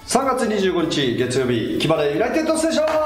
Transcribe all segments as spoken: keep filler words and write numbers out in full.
さんがつにじゅうごにち月曜日、木原ユナイテッドステーション、よ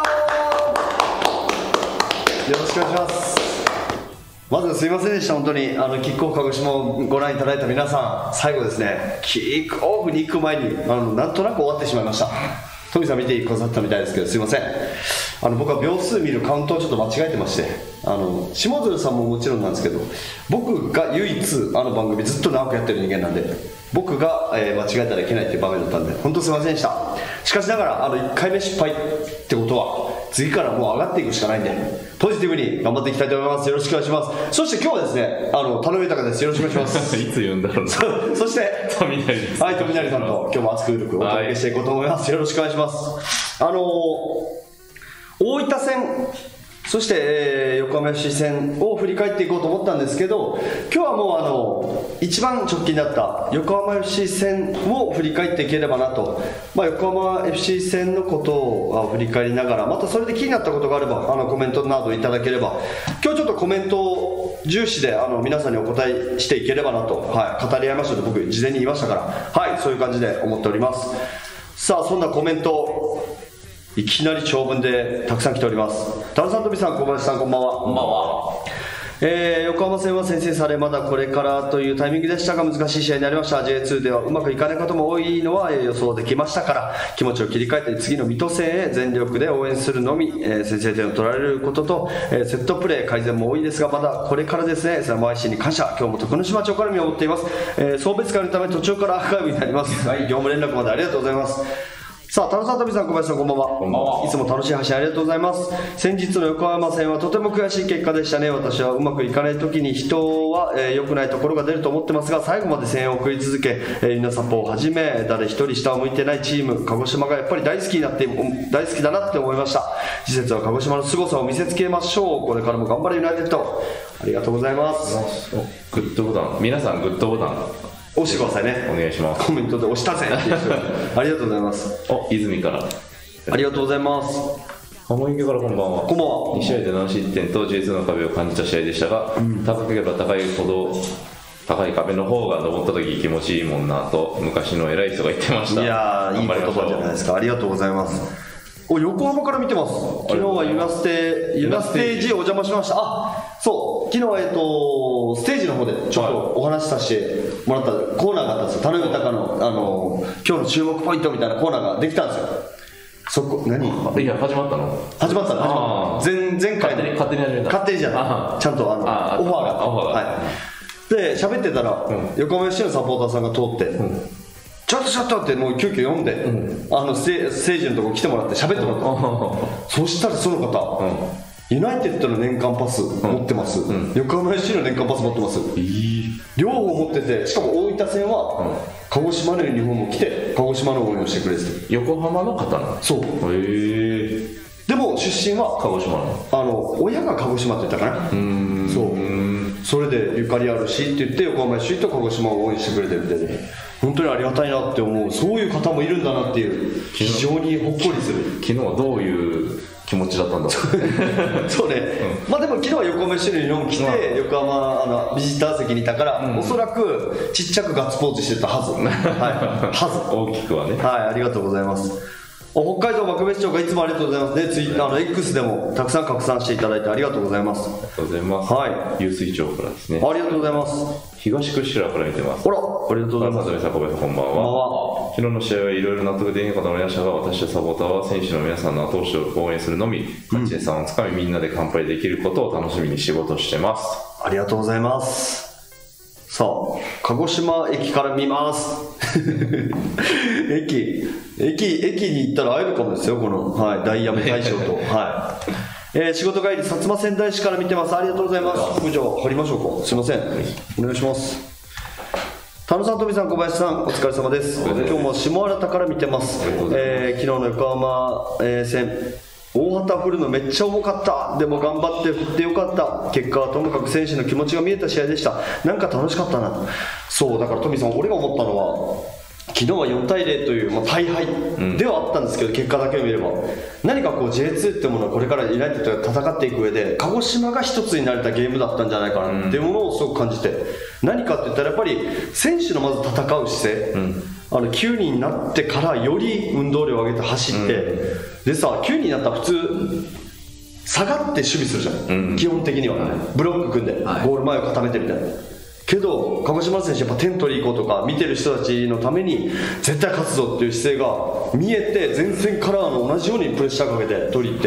ろしくお願いします。まずすいませんでした。本当にあのキックオフ鹿児島をご覧いただいた皆さん、最後ですね、キックオフに行く前にあのなんとなく終わってしまいました。トミさん見てくださったみたいですけど、すいません。あの僕は秒数見るカウントをちょっと間違えてまして、あの下鶴さんももちろんなんですけど、僕が唯一あの番組ずっと長くやってる人間なんで、僕が、えー、間違えたらいけないっていう場面だったんで、本当すいませんでした。しかしながらあのいっかいめ失敗ってことは次からもう上がっていくしかないんで、ポジティブに頑張っていきたいと思います。よろしくお願いします。そして今日はですね、あの田上豊です。よろしくお願いしますいつ言うんだろうな。 そ, そして富成です。 はい、富成さんと今日も熱くゆるくお届けしていこうと思います。はい、よろしくお願いします。あのー、大分戦、そして、えー、横浜 エフシー 戦を振り返っていこうと思ったんですけど、今日はもうあの一番直近だった横浜 エフシー 戦を振り返っていければなと、まあ、横浜 エフシー 戦のことを振り返りながら、またそれで気になったことがあればあのコメントなどいただければ、今日ちょっとコメントを重視であの皆さんにお答えしていければなと、はい、語り合いましょうと僕事前に言いましたから、はい、そういう感じで思っております。さあ、そんなコメントいきなり長文でたくさん来ております。田野さん、富さん、小林さん、こんばんは。 こんばんは。 えー、横浜戦は先制され、まだこれからというタイミングでしたが難しい試合になりました。 ジェイツー ではうまくいかないことも多いのは予想できましたから、気持ちを切り替えて次の水戸戦へ全力で応援するのみ、えー、先制点を取られることと、えー、セットプレー改善も多いですが、まだこれからですね。さん愛心に感謝。今日も徳之島町から見守っています。えー、送別会のため途中からアーカイブになります。はい、業務連絡までありがとうございます。さあ、田野さん、富さん、小林さん、こんばんは。 こんばんは。 いつも楽しい配信ありがとうございます。先日の横浜戦はとても悔しい結果でしたね。私はうまくいかない時に人は、えー、良くないところが出ると思ってますが、最後まで声援を送り続け、えー、皆サポをはじめ誰一人下を向いてないチーム鹿児島がやっぱり大好きになって大好きだなって思いました。次節は鹿児島の凄さを見せつけましょう。これからも頑張れユナイテッド。ありがとうございます。 グッドボタン、皆さんグッドボタン押してくださいね。 お願いします。 コメントで押したぜっていう人ありがとうございます。 お、泉からありがとうございます。 浜池からこんばんは。 こんばんは。 に試合でなな失点と ジェイツー の壁を感じた試合でしたが、うん、高ければ高いほど高い壁の方が登った時気持ちいいもんなと昔の偉い人が言ってました。 いやー、いい言葉じゃないですか。ありがとうございます。お、横浜から見てます。昨日はユナステユナステージお邪魔しました。あ、そう、昨日はえっとステージの方でちょっとお話しさせてもらったコーナーがあったんですよ。田上豊のあの今日の注目ポイントみたいなコーナーができたんですよ。そこ何？ いや、始まったの？ 始まったの。前前回で勝手に始めた。 勝手にじゃない。ちゃんとあのあオファーが。 オファーが。 はい。で喋ってたら、うん、横浜 エフシー のサポーターさんが通って。うん、ちょっとちょっとってもう急遽読んで、うん、あのステージのとこ来てもらって喋ってもらった、うん、そしたらその方、うん、ユナイテッドの年間パス持ってます、うん、横浜 エフシー の年間パス持ってます、うん、両方持ってて、しかも大分戦は、うん、鹿児島のユニフォームを着て鹿児島の応援をしてくれてて、 横浜の方なの？ そう。 へえ。 でも出身は鹿児島なの？ あの親が鹿児島って言ったかな。うーん、そう。それでゆかりあるしって言って横浜 エフシー と鹿児島を応援してくれてるんでね、本当にありがたいなって思う。そういう方もいるんだなっていう、非常にほっこりする。 昨日はどういう気持ちだったんだそうね、うん、まあでも昨日は横浜 エフシー のユニフォーム着て、うん、横浜あのビジター席にいたから、うん、おそらくちっちゃくガッツポーズしてたはず、はい、はず大きくはね。 はい、ありがとうございます。北海道幕別町がいつもありがとうございますね。ツイッターの X でもたくさん拡散していただいてありがとうございます。 ありがとうございます。はい。湧水町からですね。 ありがとうございます。 東串良から見てます。 ほら、ありがとうございます。 さん、こんばんは。こんばんは。昨日の試合はいろいろ納得できなかったのりましたが、私とサポーターは選手の皆さんの後押しを応援するのみ、勝ち点さんをつかみみんなで乾杯できることを楽しみに仕事してます。 ありがとうございます。さあ、鹿児島駅から見ます駅駅駅に行ったら会えるかもですよ、この、はい、ダイヤメ大将と、はい、えー、仕事帰り薩摩川内市から見てます。ありがとうございます。じゃあ貼りましょうか。すいません、お願いします。田野さん、富さん、小林さん、お疲れ様です。今日も下新田から見てます。えー、昨日の横浜、えー、戦大旗振るのめっちゃ重かった。でも頑張って振ってよかった。結果はともかく選手の気持ちが見えた試合でした。なんか楽しかったな。そうだから富さん、俺が思ったのは昨日はよんたいゼロという、まあ、大敗ではあったんですけど、うん、結果だけを見れば何かこう ジェイツー ってものはこれからユナイテッドが戦っていく上で鹿児島が一つになれたゲームだったんじゃないかなっていうものをすごく感じて、うん、何かって言ったらやっぱり選手のまず戦う姿勢、うん、 あのきゅうにんになってからより運動量を上げて走って、うん、でさきゅうにんになったら普通下がって守備するじゃん、うん、基本的には、ね、ブロック組んで、はい、ゴール前を固めてみたいな。けど鹿児島選手やっぱ点取り行こうとか見てる人たちのために絶対勝つぞっていう姿勢が見えて、前線からの同じようにプレッシャーかけて取り入って、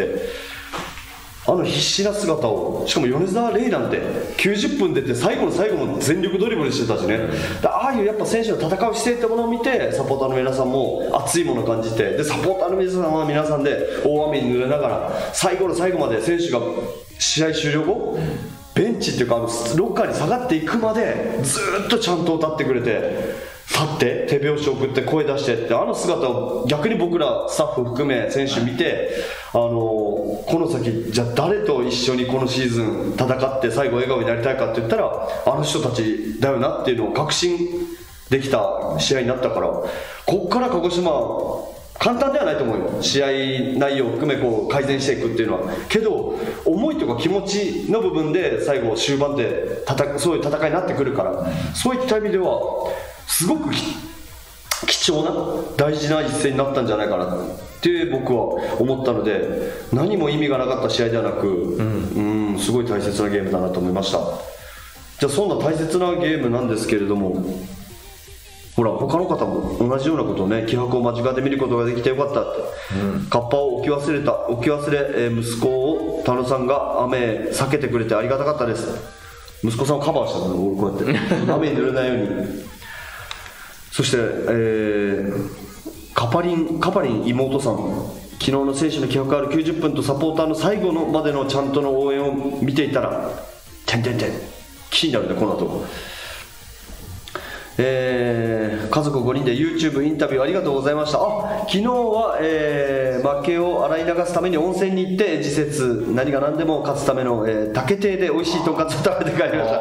あの必死な姿を、しかも米澤レイなんてきゅうじゅっぷん出て最後の最後も全力ドリブルしてたしね、ああいうやっぱ選手の戦う姿勢ってものを見てサポーターの皆さんも熱いものを感じて、でサポーターの皆さんは皆さんで大雨に濡れながら最後の最後まで選手が試合終了後ベンチっていうかあのロッカーに下がっていくまでずっとちゃんと歌ってくれて、立って手拍子を送って声出してって、あの姿を逆に僕らスタッフ含め選手見て、あのこの先じゃあ誰と一緒にこのシーズン戦って最後笑顔になりたいかって言ったらあの人たちだよなっていうのを確信できた試合になったから、こっから鹿児島簡単ではないと思うよ、試合内容を含めこう改善していくっていうのは。けど思いとか気持ちの部分で最後終盤でそういう戦いになってくるから、そういった意味ではすごく貴重な大事な一戦になったんじゃないかなって僕は思ったので、何も意味がなかった試合ではなく、うん、うんすごい大切なゲームだなと思いました。じゃあそんな大切なゲームなんですけれども、ほら他の方も同じようなことをね、気迫を間近で見ることができてよかったって、うん、カッパを置き忘れた置き忘れ、えー、息子を田野さんが雨避けてくれてありがたかったです。息子さんをカバーしたのね、俺こうやって雨に濡れないように。そして、えー、カパリンカパリン妹さん、昨日の選手の気迫あるきゅうじゅっぷんとサポーターの最後のまでのちゃんとの応援を見ていたらてんてんてん気になるねこの後。えー、家族ごにんで YouTube インタビューありがとうございました。あ、昨日は、えー、負けを洗い流すために温泉に行って次節何が何でも勝つための、えー、竹亭で美味しいとんかつを食べて帰りました。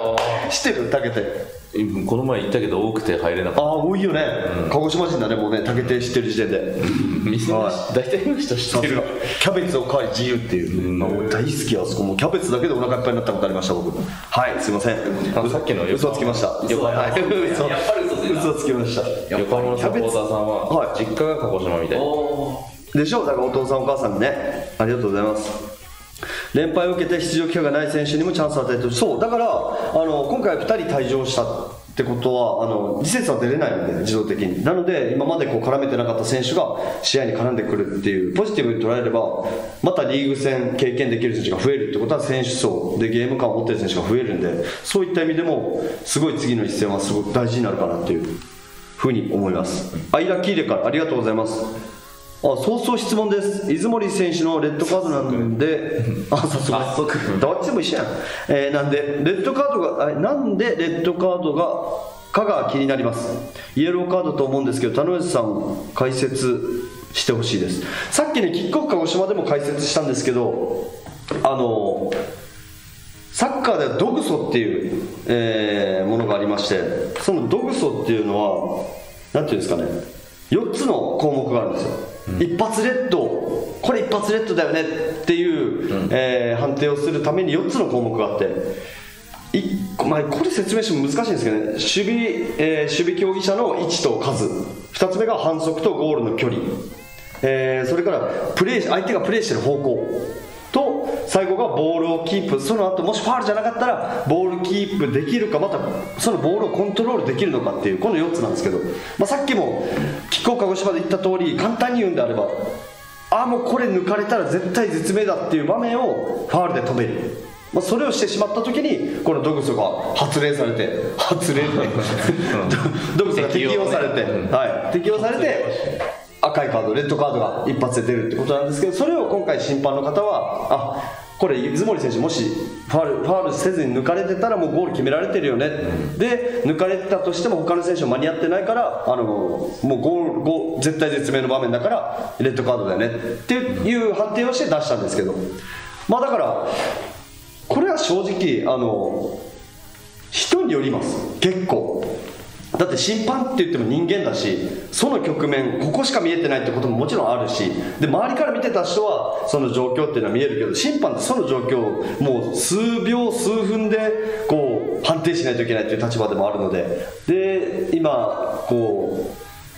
知ってる竹亭？ この前行ったけど多くて入れなかった。 ああ多いよね、うん、鹿児島人だねもうね、竹亭知ってる時点で店の大体の人知ってる。 キャベツを買い自由っていう、うん、俺大好き、あそこもキャベツだけでお腹いっぱいになったことありました僕。はいすいません、 あさっきの嘘つきました。 嘘は嘘やっぱり嘘ついた。嘘つきました。 横浜のサポーターさんは、はい、実家が鹿児島みたいでしょ。だからお父さんお母さんにねありがとうございます。連敗を受けて出場機会がない選手にもチャンスを与えてる。そうだからあの今回ふたり退場したってことはあの次節は出れないので自動的に。なので今までこう絡めてなかった選手が試合に絡んでくるっていうポジティブに捉えれば、またリーグ戦経験できる選手が増えるってことは選手層でゲーム感を持ってる選手が増えるんで、そういった意味でもすごい次の一戦はすごく大事になるかなっていうふうに思います。アイラキーレからありがとうございます。あ、早々質問です。出森選手のレッドカードなんで、あ、早速、どっちも一緒やん。えー、なんでレッドカードが、なんでレッドカードがかが気になります。イエローカードと思うんですけど、田上さん解説してほしいです。さっきね、キックオフ鹿児島でも解説したんですけど、あのサッカーではドグソっていう、えー、ものがありまして、そのドグソっていうのはなんていうんですかね、よっつの項目があるんですよ。うん、一発レッド、これ一発レッドだよねっていう、うん、えー、判定をするためによっつの項目があって、いまあ、これ説明しても難しいんですけどね、守備、えー、守備競技者の位置と数、ふたつめが反則とゴールの距離、えー、それからプレー相手がプレーしている方向と、最後がボールをキープ、その後もしファールじゃなかったらボールキープできるか、またそのボールをコントロールできるのかっていう、このよっつなんですけど、まあ、さっきもキックオフ鹿児島で言った通り、簡単に言うんであれば、ああもうこれ抜かれたら絶対絶命だっていう場面をファールで止める、まあ、それをしてしまった時にこのドグソが発令されて発令ねドグソが適用されて、ね、はい、適用されて赤いカード、レッドカードが一発で出るってことなんですけど、それを今回審判の方は、あ、これ出森選手もしファール、ファールせずに抜かれてたらもうゴール決められてるよね、うん、で抜かれてたとしても他の選手は間に合ってないから、あのもうゴール、ゴール絶対絶命の場面だからレッドカードだよねっていう判定をして出したんですけど、まあだからこれは正直あの人によります。結構だって審判って言っても人間だし、その局面ここしか見えてないってことももちろんあるし、で周りから見てた人はその状況っていうのは見えるけど、審判ってその状況をもう数秒数分でこう判定しないといけないっていう立場でもあるので、で今こう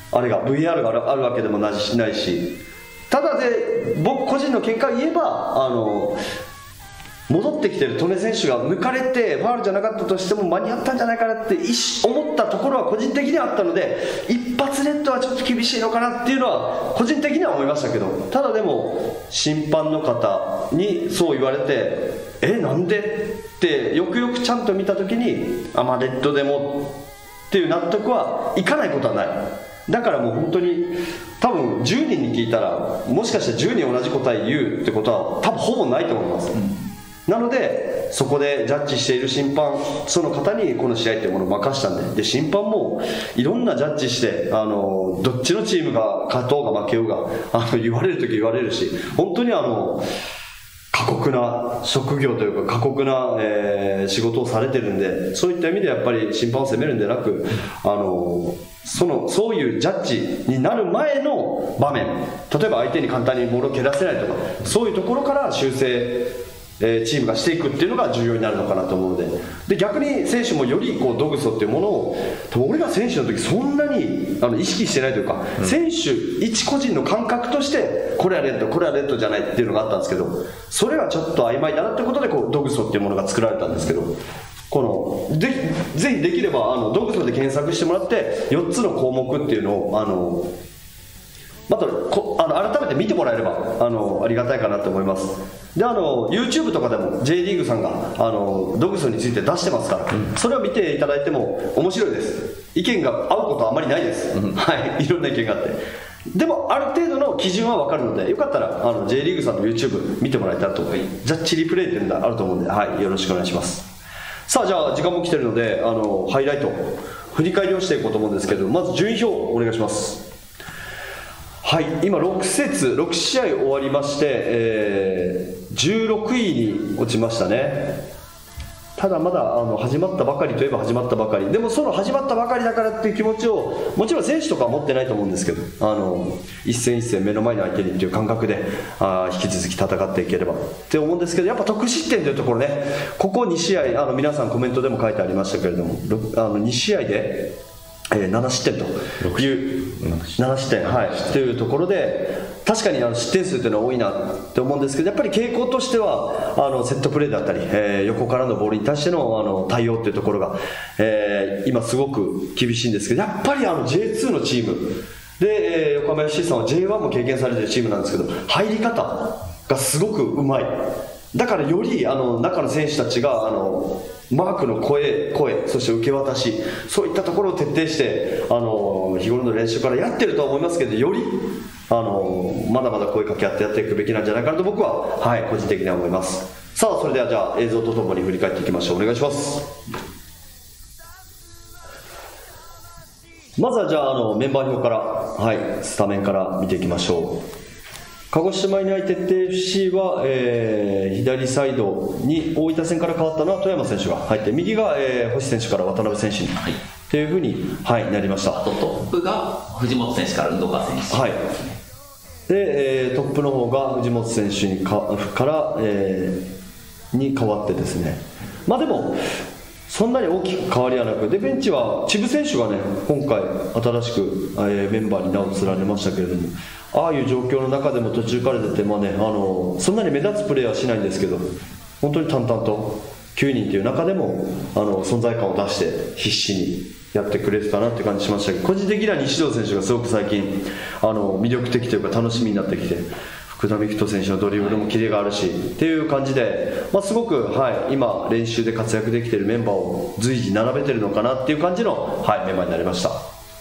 あれが ブイアール がある、あるわけでもないし、ないしただで僕個人の見解を言えばあの戻ってきてる利根選手が抜かれてファウルじゃなかったとしても間に合ったんじゃないかなって思ったところは個人的にはあったので、一発レッドはちょっと厳しいのかなっていうのは個人的には思いましたけど、ただでも審判の方にそう言われて、えなんでってよくよくちゃんと見た時に、あまあレッドでもっていう納得はいかないことはない。だからもう本当に多分じゅうにんに聞いたらもしかしてじゅうにん同じ答え言うってことは多分ほぼないと思います、うん、なのでそこでジャッジしている審判その方にこの試合っていうものを任したんで、で審判もいろんなジャッジしてあのどっちのチームが勝とうが負けようがあの言われる時言われるし、本当にあの過酷な職業というか過酷な、えー、仕事をされてるんで、そういった意味でやっぱり審判を責めるんでなく、あのそのそういうジャッジになる前の場面、例えば相手に簡単にボールを蹴らせないとか、そういうところから修正えー、チームがしていくっていうのが重要になるのかなと思うので、で逆に選手もよりこうドグソっていうものを、多分俺が選手の時そんなにあの意識してないというか、うん、選手一個人の感覚としてこれはレッドこれはレッドじゃないっていうのがあったんですけど、それはちょっと曖昧だなってことでこうドグソっていうものが作られたんですけど、このでぜひできればあのドグソで検索してもらってよっつの項目っていうのをあのまたこあの改めて見てもらえればあのありがたいかなと思います。であの YouTube とかでも J リーグさんがあのドグソについて出してますから、うん、それを見ていただいても面白いです。意見が合うことはあまりないです、うん、はい、いろんな意見があって、でもある程度の基準は分かるので、よかったらあの J リーグさんの YouTube 見てもらえたらと思います。ジャッジリプレイっていうのがあると思うんで、はい、よろしくお願いします。さあじゃあ時間も来てるのであのハイライト振り返りをしていこうと思うんですけど、まず順位表お願いします。はい、今ろく節ろく試合終わりまして、えー、じゅうろくいに落ちましたね。ただまだあの始まったばかりといえば始まったばかりでも、その始まったばかりだからっていう気持ちをもちろん選手とかは持ってないと思うんですけど、あの一戦一戦目の前の相手にっていう感覚であ引き続き戦っていければって思うんですけど、やっぱ得失点というところね、ここに試合あの皆さんコメントでも書いてありましたけれども、あのに試合でえー、なな失点というなな失点、はい、というところで確かにあの失点数というのは多いなって思うんですけど、やっぱり傾向としてはあのセットプレーだったり、えー、横からのボールに対しての、あの対応というところが、えー、今すごく厳しいんですけど、やっぱりあの ジェイツー のチームで、えー、横浜 エフシー さんは ジェイワン も経験されているチームなんですけど、入り方がすごくうまい。だからよりあの中の選手たちがあのマークの声、声、そして受け渡し、そういったところを徹底してあの日頃の練習からやってるとは思いますけど、よりあのまだまだ声かけ合ってやっていくべきなんじゃないかなと僕は、はい、個人的には思います。さあそれではじゃあ映像とともに振り返っていきましょう。お願いします。まずはじゃあ、あのメンバー表から、はい、スタメンから見ていきましょう。鹿児島ユナイテッド エフシー は、えー、左サイドに大分戦から変わったのは富山選手が入って、右が、えー、星選手から渡辺選手に、はい、というふうに、はい、なりました。 あとトップが藤本選手から運動川選手、 はい、で、えー、トップの方が藤本選手にかから、えー、に変わってですね、まあでもそんなに大きく変わりはなく、でベンチは千葉選手がね今回新しく、えー、メンバーに名を連ねましたけれども、ああいう状況の中でも途中から出て、まあね、あのそんなに目立つプレーはしないんですけど、本当に淡々ときゅうにんという中でもあの存在感を出して必死にやってくれてたなって感じしましたけど、個人的には西條選手がすごく最近あの魅力的というか楽しみになってきて、福田美人選手のドリブルもキレがあるしっていう感じで、まあ、すごく、はい、今練習で活躍できているメンバーを随時並べてるのかなっていう感じの、はい、メンバーになりました。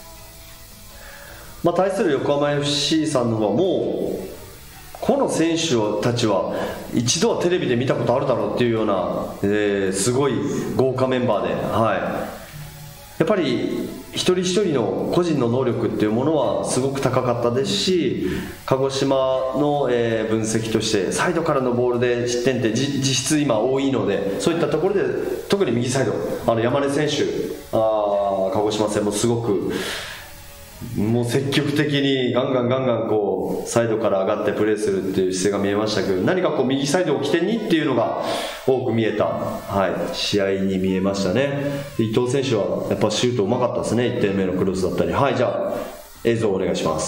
まあ、対する横浜 エフシー さんの方はもうこの選手たちは一度はテレビで見たことあるだろうっていうような、えー、すごい豪華メンバーで、はい、やっぱり一人一人の個人の能力っていうものはすごく高かったですし、鹿児島の、えー、分析としてサイドからのボールで失点って実質今多いので、そういったところで特に右サイドあの山根選手、あ鹿児島戦もすごくもう積極的にガンガンガンガンこうサイドから上がってプレーするっていう姿勢が見えましたけど、何かこう右サイドを起点にっていうのが多く見えた、はい、試合に見えましたね。伊藤選手はやっぱシュートうまかったですね。いってんめのクロスだったり、はい、じゃあ映像をお願いします。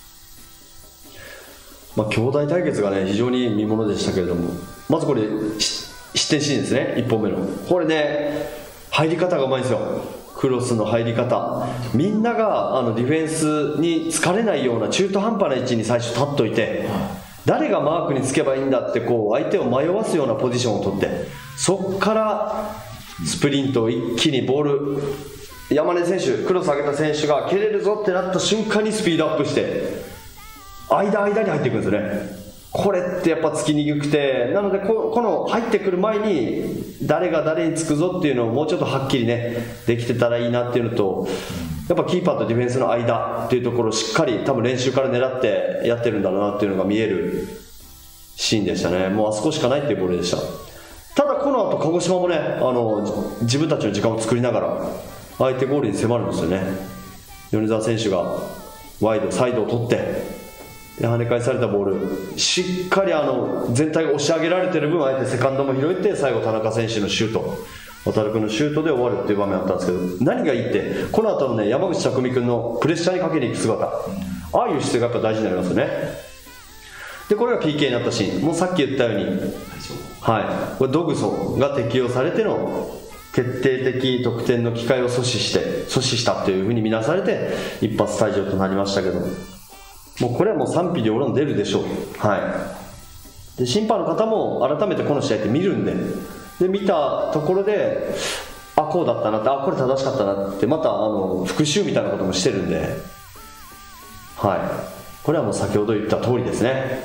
まあ、兄弟対決がね非常に見ものでしたけれども、まずこれ失点シーンですね。いっぽんめのこれね、入り方がうまいんですよ。クロスの入り方、みんながあのディフェンスに疲れないような中途半端な位置に最初立っといて、誰がマークにつけばいいんだってこう相手を迷わすようなポジションを取って、そこからスプリントを一気にボール、山根選手、クロス上げた選手が蹴れるぞってなった瞬間にスピードアップして間間に入っていくんですよね。これってやっぱつきにくくて、なので こ, この入ってくる前に誰が誰につくぞっていうのをもうちょっとはっきりねできてたらいいなっていうのと、やっぱキーパーとディフェンスの間っていうところをしっかり多分練習から狙ってやってるんだろうなっていうのが見えるシーンでしたね。もうあそこしかないっていうボールでした。ただこの後鹿児島もね、あの自分たちの時間を作りながら相手ゴールに迫るんですよね。米澤選手がワイドサイドを取って跳ね返されたボール、しっかりあの全体が押し上げられてる分、あえてセカンドも拾えて、最後田中選手のシュート、渡君のシュートで終わるっていう場面あったんですけど、何がいいってこの後のね山口匠君のプレッシャーにかけに行く姿、ああいう姿勢がやっぱ大事になりますよね。でこれが ピーケー になったシーン、もうさっき言ったように、はい、これドグソが適用されての決定的得点の機会を阻止して阻止したっていうふうに見なされて一発退場となりましたけど、もうこれはもう賛否両論出るでしょう。はい、で審判の方も改めてこの試合って見るんで、で見たところで、あこうだったなって、あこれ正しかったなって、またあの復習みたいなこともしてるんで、はい、これはもう先ほど言った通りですね。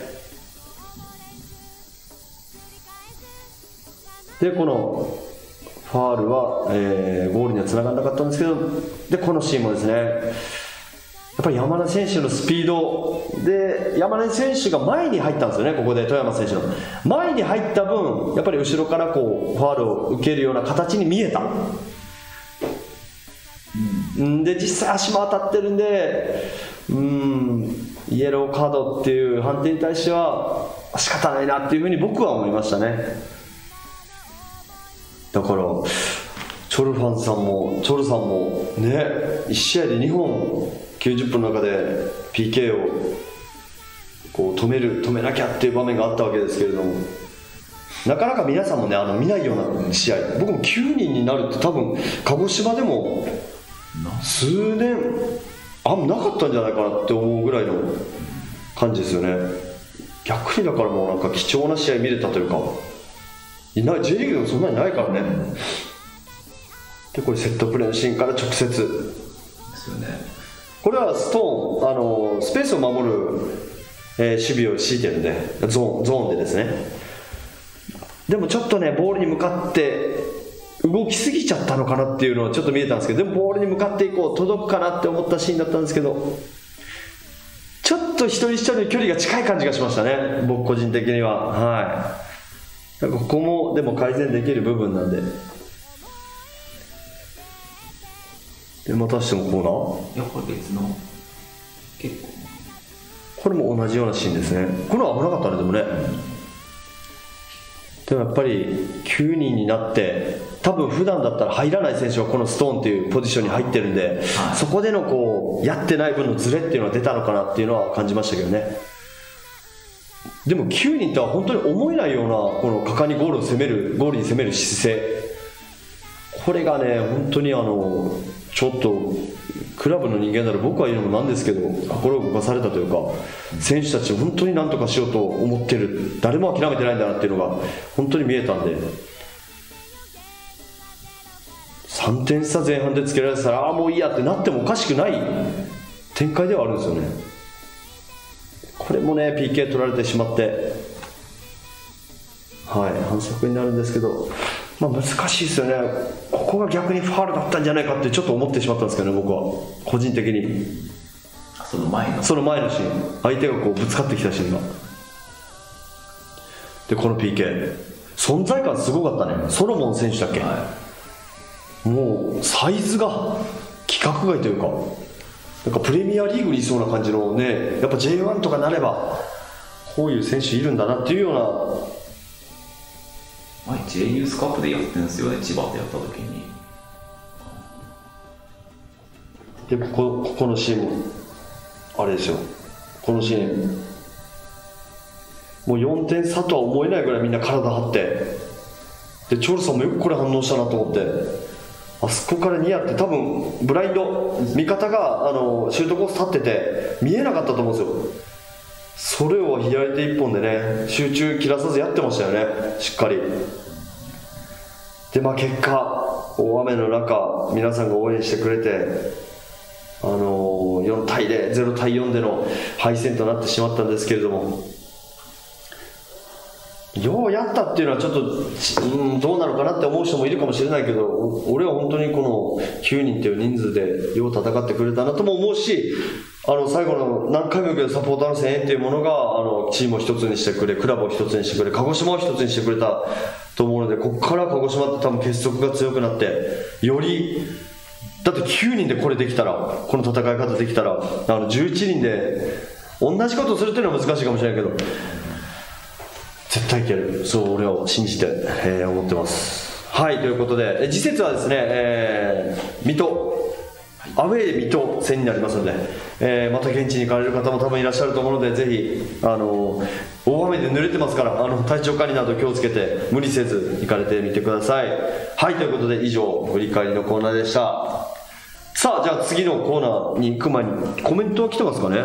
でこのファールは、えー、ゴールにはつながらなかったんですけど、でこのシーンもですね、やっぱり山根選手のスピードで、山根選手が前に入ったんですよね。ここで富山選手の前に入った分、やっぱり後ろからこうファールを受けるような形に見えた、うん、で実際足も当たってるんで、うんイエローカードっていう判定に対しては仕方ないなっていうふうに僕は思いましたね。だからチョルファンさんもチョルさんもね、いち試合でにほんきゅうじゅっぷんの中で ピーケー をこう止める止めなきゃっていう場面があったわけですけれども、なかなか皆さんもねあの見ないような試合、僕もきゅうにんになるって多分鹿児島でも数年あんまなかったんじゃないかなって思うぐらいの感じですよね。逆にだからもうなんか貴重な試合見れたというか、いない J リーグでもそんなにないからね。でこれセットプレーのシーンから直接ですよね。これはストーン、あのスペースを守る、えー、守備を敷いてるんで、ゾーン、ゾーンでですね。でもちょっとねボールに向かって動きすぎちゃったのかなっていうのはちょっと見えたんですけど、でもボールに向かっていこう、届くかなって思ったシーンだったんですけど、ちょっと一人一人の距離が近い感じがしましたね、僕個人的には。はい、ここもでも改善できる部分なんで。でまたしてもコーナー、 やっぱり別の結構これも同じようなシーンですね。これは危なかったね。でもね、でもやっぱりきゅうにんになって多分普段だったら入らない選手がこのストーンっていうポジションに入ってるんで、はい、そこでのこうやってない分のズレっていうのは出たのかなっていうのは感じましたけどね。でもきゅうにんとは本当に思えないようなこの果敢にゴールを攻めるゴールに攻める姿勢、これがね本当にあのちょっとクラブの人間なら僕は言うのもなんですけど心を動かされたというか、選手たちを本当に何とかしようと思ってる、誰も諦めてないんだなっていうのが本当に見えたんで、さんてん差前半でつけられてたらああもういいやってなってもおかしくない展開ではあるんですよね。これもね ピーケー 取られてしまって、はい反則になるんですけど、まあ、難しいですよね。ここが逆にファウルだったんじゃないかってちょっと思ってしまったんですけどね、僕は個人的に。 その前のその前のシーン、相手がこうぶつかってきたシーンがで、この ピーケー 存在感すごかったね。ソロモン選手だっけ、はい、もうサイズが規格外というか、なんかプレミアリーグにいそうな感じのね、やっぱ ジェイワン とかなればこういう選手いるんだなっていうような。 前 J ユースカップでやってるんですよね、千葉でやった時に。 でここここのシーンもあれですよ、このシーンもうよんてん差とは思えないぐらいみんな体張って、でチョルさんもよくこれ反応したなと思って、あそこからニアって多分ブラインド味方があのシュートコース立ってて見えなかったと思うんですよ。それを左手一本でね集中切らさずやってましたよね、しっかり。でまあ結果大雨の中皆さんが応援してくれて、あのー、よんたいゼロ、ゼロたいよんでの敗戦となってしまったんですけれども、ようやったっていうのはちょっと、うん、どうなのかなって思う人もいるかもしれないけど、俺は本当にこのきゅうにんっていう人数でよう戦ってくれたなとも思うし、あの最後の何回も言うけどサポーターの声援っていうものがあのチームを一つにしてくれ、クラブを一つにしてくれ、鹿児島を一つにしてくれたと思うので、ここから鹿児島って多分結束が強くなって、よりだってきゅうにんでこれできたら、この戦い方できたら、あのじゅういちにんで同じことをするっていうのは難しいかもしれないけど、絶対いける、そう俺を信じて、えー、思ってます。はい、ということで次節はですね、えー、水戸アウェーで水戸戦になりますので、えー、また現地に行かれる方も多分いらっしゃると思うので、ぜひあの大雨で濡れてますから、あの体調管理など気をつけて無理せず行かれてみてください。はい、ということで以上振り返りのコーナーでした。さあじゃあ次のコーナーに行く前にコメントは来てますかね。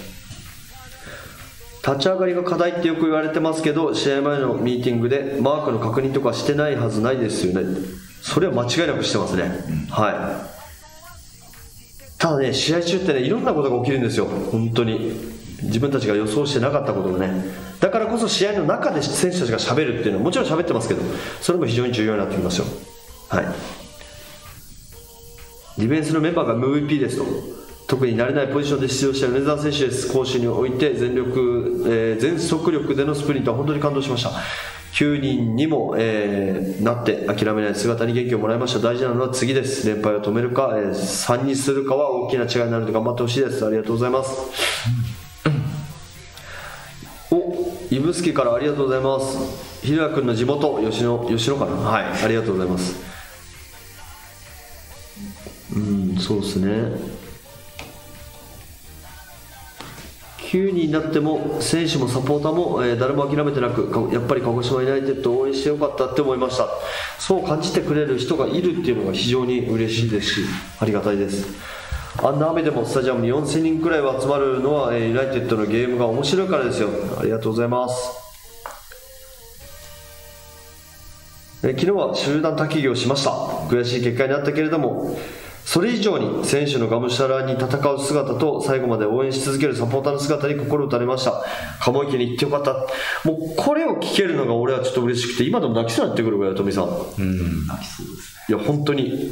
立ち上がりが課題ってよく言われてますけど、試合前のミーティングでマークの確認とかしてないはずないですよね。それは間違いなくしてますね、うん、はい。ただね、試合中ってねいろんなことが起きるんですよ、本当に自分たちが予想してなかったことがね。だからこそ試合の中で選手たちが喋るっていうのはもちろん喋ってますけど、それも非常に重要になってきますよ。はい。ディフェンスのメンバーが エムブイピー ですと、特に慣れないポジションで出場した米澤選手です。攻守において全力、えー、全速力でのスプリントは本当に感動しました。きゅうにんにも、えー、なって諦めない姿に元気をもらいました。大事なのは次です。連敗を止めるか、えー、さんにするかは大きな違いになるので頑張ってほしいです。ありがとうございます。お、指宿からありがとうございます。ひろやくんの地元吉野、吉野かな、はい、ありがとうございます。うん、そうですね。きゅうにんになっても選手もサポーターも、えー、誰も諦めてなく、やっぱり鹿児島ユナイテッドを応援してよかったって思いました。そう感じてくれる人がいるっていうのが非常に嬉しいですし、ありがたいです。あんな雨でもスタジアムによんせんにんくらいは集まるのは、えー、ユナイテッドのゲームが面白いからですよ。ありがとうございます。えー、昨日は集団滝行をしました。悔しい結果になったけれども、それ以上に選手のがむしゃらに戦う姿と最後まで応援し続けるサポーターの姿に心打たれました。鴨池に行ってよかった。もうこれを聞けるのが俺はちょっと嬉しくて、今でも泣きそうになってくるぐらい、富さん。うん、 泣きそうですね。いや本当に、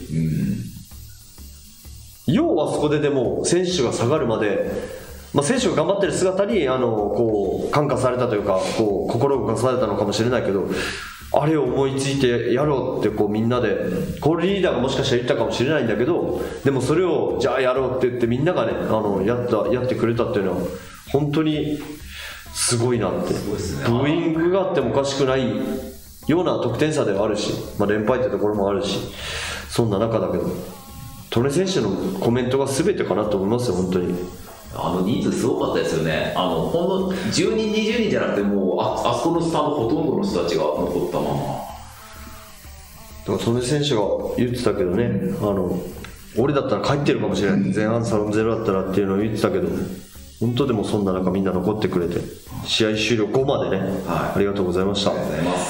うん、要はそこででも選手が下がるまで、まあ、選手が頑張ってる姿にあのこう感化されたというか、こう心動かされたのかもしれないけど、あれを思いついてやろうってこうみんなで、これリーダーがもしかしたら言ったかもしれないんだけど、でもそれをじゃあやろうって言ってみんながね、あのやったやってくれたっていうのは本当にすごいなって。すごいですね。ブーイングがあってもおかしくないような得点差ではあるし、まあ、連敗ってところもあるし、そんな中だけど戸根選手のコメントが全てかなと思いますよ。本当にあの人数すごかったですよね。あのほんのじゅうにんにじゅうにんじゃなくて、もう あ, あそこのスタンドほとんどの人たちが残ったまま。だから戸根選手が言ってたけどね、あの俺だったら帰ってるかもしれない、前半さんゼロだったらっていうのを言ってたけど、本当でもそんな中みんな残ってくれて、試合終了後までね、はい、ありがとうございました。ありがとうございます。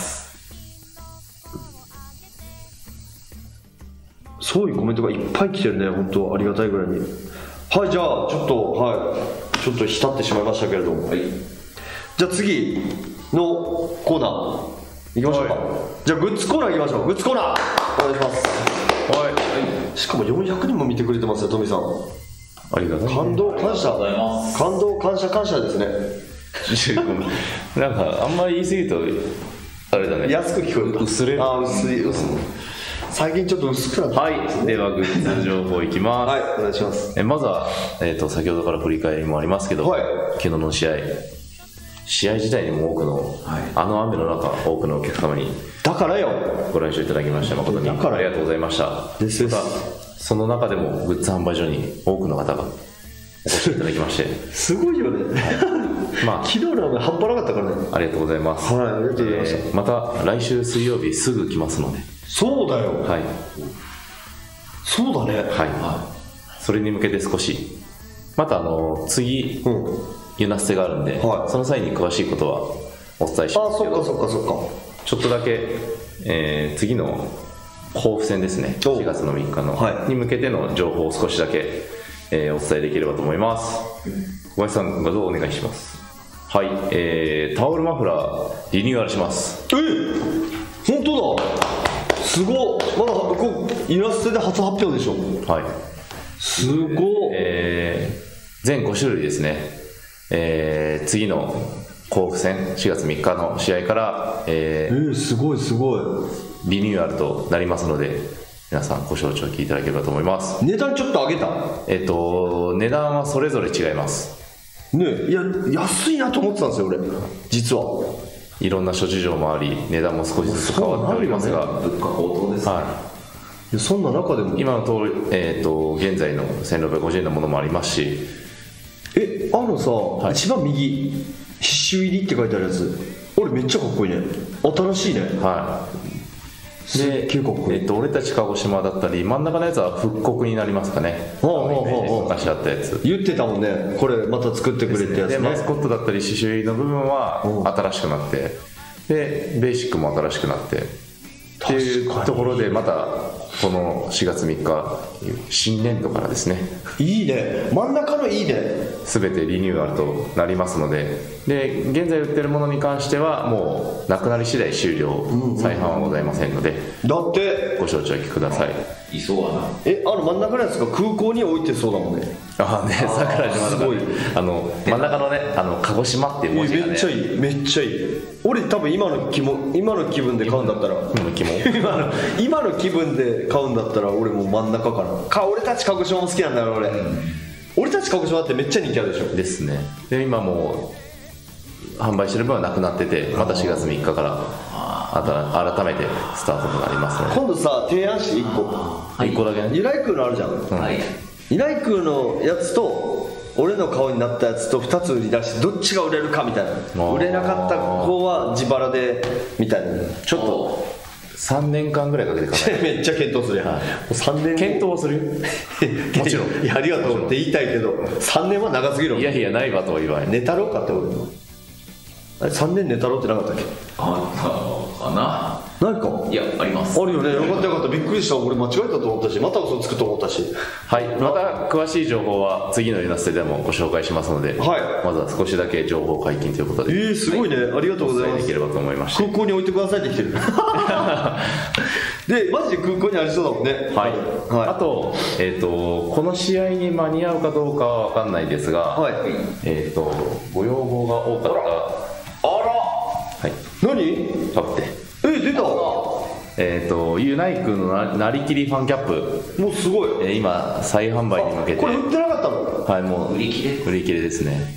そういうコメントがいっぱい来てるね、本当ありがたいぐらいに。はい、じゃあちょっとはいちょっと浸ってしまいましたけれども、はい、じゃあ次のコーナー行きましょうか、はい、じゃあグッズコーナー行きましょう。グッズコーナーお願いします。はい、はい、しかもよんひゃくにんも見てくれてますよ、トミさん。ありがとう。感動感謝、感動感謝感謝ですね。 なんかあんまり言い過ぎるとあれだね、 安く聞こえる。 薄れ、 あ、薄い薄い、最近ちょっと薄くなって。 はい、ではグッズ情報いきます。 はい、お願いします。 えまずは、えー、と先ほどから振り返りもありますけど、はい、昨日の試合試合自体にも多くの、はい、あの雨の中多くのお客様にだからよご来場いただきまして誠にありがとうございました。 ですです。 その中でもグッズ販売所に多くの方がお越しいただきましてすごいよね、まあ、昨日の雨半端なかったからね。 ありがとうございます。 はい、ありがとうございました。 えー、また来週水曜日すぐ来ますので。 そうだよ、 はい、 そうだね、 はい、はい、それに向けて少しまたあの次、うん、ユナステがあるんで、はい、その際に詳しいことはお伝えしますけど、 あ、そっかそっかそっか、 ちょっとだけ、えー、次の甲府戦ですね、しがつのみっかの、はい、に向けての情報を少しだけ、えー、お伝えできればと思います。小林さん、画像お願いします。はい、えー、タオルマフラーリニューアルします。 えー、本当だ、すごっ、まだこうイラストで初発表でしょ。 はい、 すごっ、 えー、全ご種類ですね。えー、次の甲府戦しがつみっかの試合から、えーえー、すごいすごいリニューアルとなりますので、皆さんご承知おきいただければと思います。 値段ちょっと上げた？ えっと値段はそれぞれ違いますね。いや、安いなと思ってたんですよ俺、実は。 いろんな諸事情もあり値段も少しずつ変わっておりますが、 物価高騰ですね、はい、 そんな中でも今の通り、えー、と現在のせんろっぴゃくごじゅうえんのものもありますし、 え、あのさ、はい、一番右刺繍入りって書いてあるやつ、俺めっちゃかっこいいね、新しいね。 はい、で、えー、と俺たち鹿児島だったり、真ん中のやつは復刻になりますかね。昔あったやつ言ってたもんね、これまた作ってくれってやつね。 でマスコットだったり刺繍入りの部分は新しくなって、でベーシックも新しくなってっていうところで、またこのしがつみっか新年度からですね、 いいね、真ん中のいいね、 全てリニューアルとなりますので、で現在売ってるものに関してはもうなくなり次第終了、うんうん、再販はございませんので、 だってご承知おきください。 いそうはな。 え、あの真ん中のやつが空港に置いてそうだもんね。 ああね、桜島とか、ね、あの真ん中のね、あの鹿児島っていう文字がね、 めっちゃいい、めっちゃいい。俺多分今の気も今の気分で買うんだったら、 今の気も今の今の気分で買うんだったら俺も真ん中かな。か、俺たち鹿児島も好きなんだよ俺、うん、俺たち鹿児島ってめっちゃ人気あるでしょ。 ですね。で今もう販売してる分はなくなってて、またしがつみっかから改めてスタートとなりますので、 今度さ提案していっこ、 はい、いっこだけね。 イライクのあるじゃん、うん、はい、イライクのやつと俺の顔になったやつとふたつ売り出して、どっちが売れるかみたいな、売れなかった方は自腹でみたいな、ちょっとさんねんかんぐらいかけて考えめっちゃ検討するやん、はい、 さんねん検討するもちろんいや、ありがとうって言いたいけどさんねんは長すぎる。 いやいや、ないわとは言わない。 寝たろうかって俺のあれさんねん寝たろうってなかったっけ。 あったかな。 何かいや、あります。 あるよね。よかったよかった、びっくりした。俺間違えたと思ったし、また嘘つくと思ったし。 はい、また詳しい情報は次のユナステでもご紹介しますので、はい、まずは少しだけ情報解禁ということで、 えー、すごいね、はい、ありがとうございます。 できればと思いまして、 空港に置いてくださいって来てるで、マジで空港にありそうだもんね。 はい、はい、あと、えーと、この試合に間に合うかどうかは分かんないですが、はい、えーと、ご要望が多かった、 あら、 はい、 何買ってえ、出た。 えーと、ユナイクの な, なりきりファンキャップ、 もうすごい、 えー、今再販売に向けて、 これ売ってなかったの。 はい、もう売り切れ売り切れですね。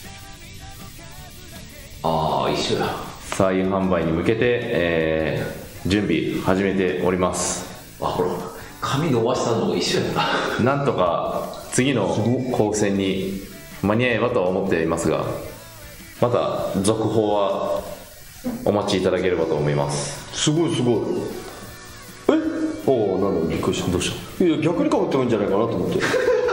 ああ、一緒だ。 再販売に向けて、えー、準備始めております。 あ、ほら、髪伸ばしたのも一緒やった。 なんとか次の甲府戦に間に合えばとは思っていますが、また続報はお待ちいただければと思います。 すごいすごい。え、おお、なんだ、びっくりした。 どうした。 いや、逆にかぶってもいいんじゃないかなと思ってね。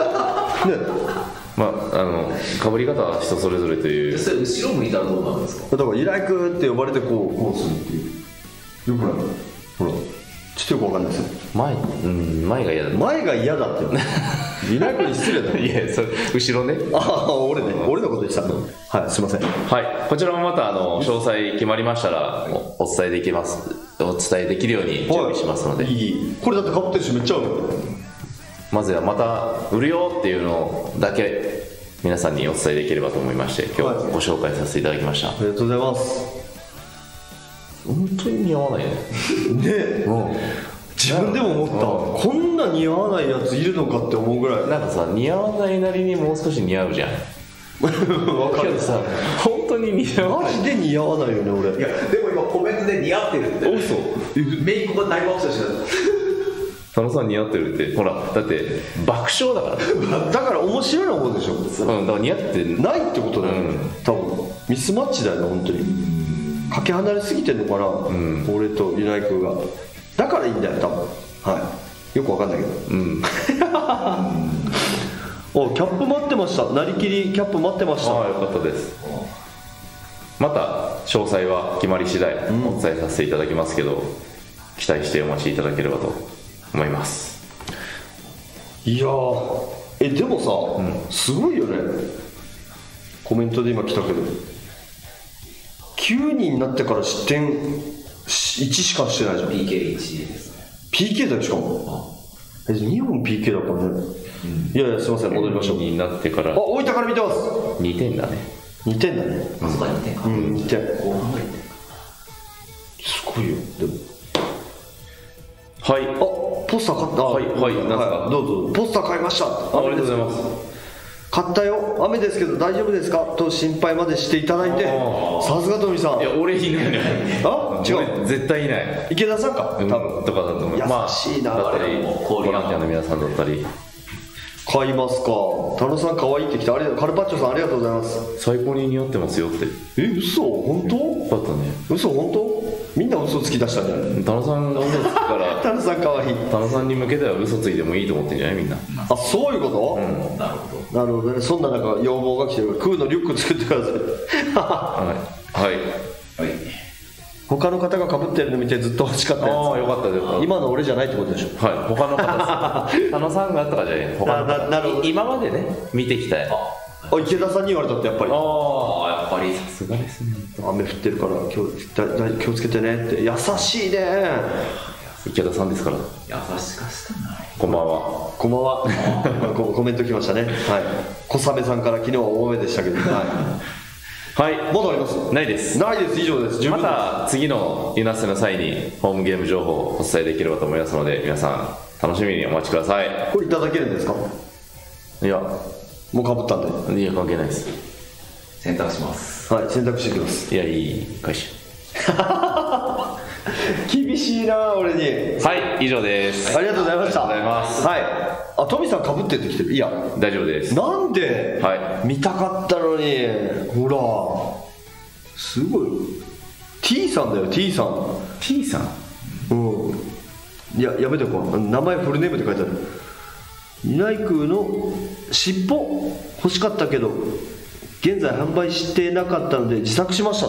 まあ、あのかぶり方は人それぞれという。 それ後ろ向いたらどうなんですか。 だからイライクって呼ばれてこうこうするっていう。ほらほら、ちょっとよくわかんないですよ。 前、うん、前が嫌だ。 前が嫌だってイライクに失礼だよ。 いや、それ後ろね。 ああ、俺ね、俺のことでした。はい、すいません。 はい、こちらもまたあの詳細決まりましたら お, お伝えできますお伝えできるように準備しますので、はい、いい。これだってかぶってるしめっちゃ合うの。まずはまた売るよっていうのだけ皆さんにお伝えできればと思いまして、今日ご紹介させていただきました。はい、ありがとうございます。本当に似合わないね。ねえ、うん、自分でも思った、こんな似合わないやついるのかって思うぐらい。なんかさ、似合わないなりにもう少し似合うじゃん。分かるさ、本当に似合わない。マジで似合わないよね俺。いやでも今コメントで似合ってるって。嘘。メイクが大爆笑してた。 佐野さん似合ってるって。ほらだって爆笑だからだから面白いの方でしょ。 うん、だから似合ってないってことだよね、うん、多分ミスマッチだよね本当に。かけ離れすぎてんのかな、うん、俺とユナイクが。だからいいんだよ多分。はいよくわかんないけど。うんおキャップ待ってました。なりきりキャップ待ってました。 ああよかったです。また詳細は決まり次第お伝えさせていただきますけど、うん、期待してお待ちいただければと思います。 いやーえでもさ、うん、すごいよね。コメントで今来たけどきゅうにんになってから失点いちしかしてないじゃん。 ピーケーいち ですね。 ピーケー だよしかも。えにほん ピーケー だったね、うん、いやいやすいません戻りましょう。 になってからあ大分から見てます。 にてんだね。 にてんだね。 あそこはにてんか。 うんにてん。すごいよでも。 はいあポスター買った。 はいはいなんすか、 はい、どうぞ。ポスター買いました。あありがとうございます。 買ったよ雨ですけど大丈夫ですかと心配までしていただいて、さすがトミさん。 いや俺いないね。 あ違う絶対いない。 池田さんか多分、 うん、とかだと思う。優しいな、 まあ、だったりボランティアの皆さんだったり。 買いますか。田野さん可愛いってきてありがとう。カルパッチョさんありがとうございます。 最高に似合ってますよって。 え嘘本当だったね。 嘘本当みんな嘘つき出したんじゃない。 田野さんが嘘つくから田野さん可愛い。 田野さんに向けては嘘ついてもいいと思ってんじゃないみんな。 あそういうこと、うん、なるほどなるほどね。そんな中要望が来てるからクーのリュック作ってくださいはいはい、はい、 他の方が被ってるの見てずっと欲しかったやつ。 ああよかったよかった。 今の俺じゃないってことでしょ。 はい他の方です田野さんがあったからじゃない他のななるほど。 今までね見てきたよ。 あ池田さんに言われたってやっぱり。 ああやっぱりさすがですね。 雨降ってるから気をだだ気をつけてねって優しいね。 池田さんですから。 優しかしたな。 こんばんは。 こんばんはコメント来ましたね。はい小雨さんから昨日は多めでしたけどはいはい、まだあります？ ないです。 ないです。以上です。 また次のユナスの際にホームゲーム情報をお伝えできればと思いますので皆さん楽しみにお待ちください。 これいただけるんですか？ いやもうかぶったんで。 いや関係ないです。 選択します。 はい選択していきます。 いやいい回収厳しいな俺に。 はい以上です。 ありがとうございました。 ありがとうございます。 はいあトミさんかぶってってきてる。いや大丈夫です。 なんで、 はい、 見たかったのに。ほらすごい T さんだよ T さん T さんうんいややめておこう名前フルネームって書いてある。ユナイクの尻尾欲しかったけど現在販売してなかったので自作しました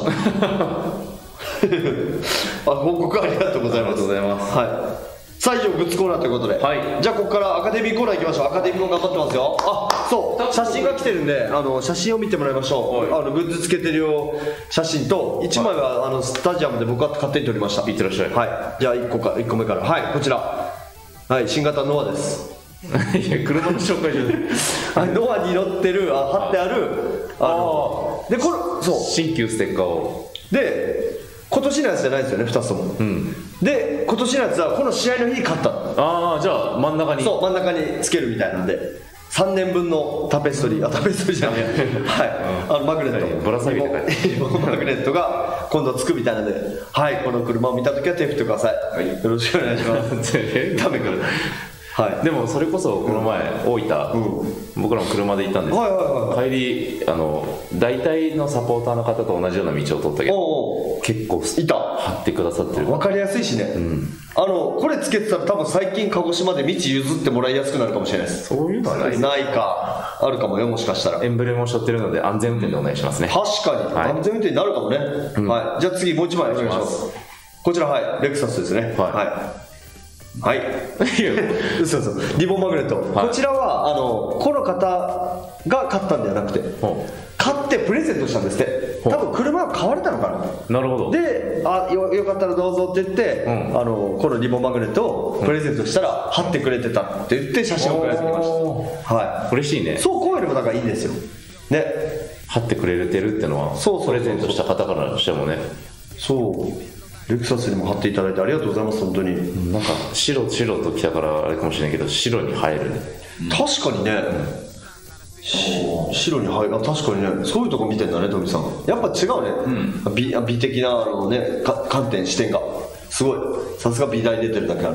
あ報告ありがとうございます。ありがとうございます。はいさあ以上グッズコーナーということで、はい、じゃあここからアカデミーコーナー行きましょう。アカデミーも頑張ってますよ。あそう写真が来てるんであの写真を見てもらいましょう。あのグッズつけてるよ写真といちまいはあのスタジアムで僕は勝手に撮りました。 いってらっしゃい。 はいじゃあいっこかいっこめからはいこちらはい新型ノアですいや車の紹介じゃないノアに乗ってるあ貼ってあるあのでこれそう新旧ステッカーをで今年のやつじゃないですよねふたつとも、うん、で今年のやつはこの試合の日に買った。 ああじゃあ真ん中にそう真ん中につけるみたいなんでさんねんぶんのタペストリーあタペストリーじゃないはいあのマグネットぶら下げて書いてマグネットが今度つくみたいなんではいこの車を見た時は手振ってください、はい、よろしくお願いしますダメかはい、 でもそれこそこの前、うん、大分、うん、僕らも車で行ったんですけど、はいはいはいはい、帰りあの大体のサポーターの方と同じような道を通ったけどおうおう結構いた貼ってくださってる。 分かりやすいしね、うん、あのこれつけてたら多分最近鹿児島で道譲ってもらいやすくなるかもしれないです。 そういうのはないないかあるかもよもしかしたら。 エンブレムを背負ってるので安全運転でお願いしますね。 確かに、はい、安全運転になるかもね、うんはい、じゃあ次もう一枚お願いします。こちらはいレクサスですね。はい、はいはい嘘嘘リボンマグネット、はい、こちらはあのこの方が買ったんではなくて買ってプレゼントしたんですって。多分車が買われたのかな。 なるほど。 であ よ, よかったらどうぞって言って、うん、あのこのリボンマグネットをプレゼントしたら、うん、貼ってくれてたって言って写真を送られてきました。はい、 嬉しいね。 そうこういうのもなんかいいんですよね。 貼ってくれてるっていうのはそうそうプレゼントした方からしてもね。 そうレクサスにも貼っていただいてありがとうございます本当に。 なんか白白ときたからあれかもしれないけど白に映えるね、 うん、確かにね、うん、白に映える。確かにねそういうとこ見てんだねトミさん。やっぱ違うね、うん、美, 美的なあの、ね、観点視点がすごい。さすが美大出てるだけあるわ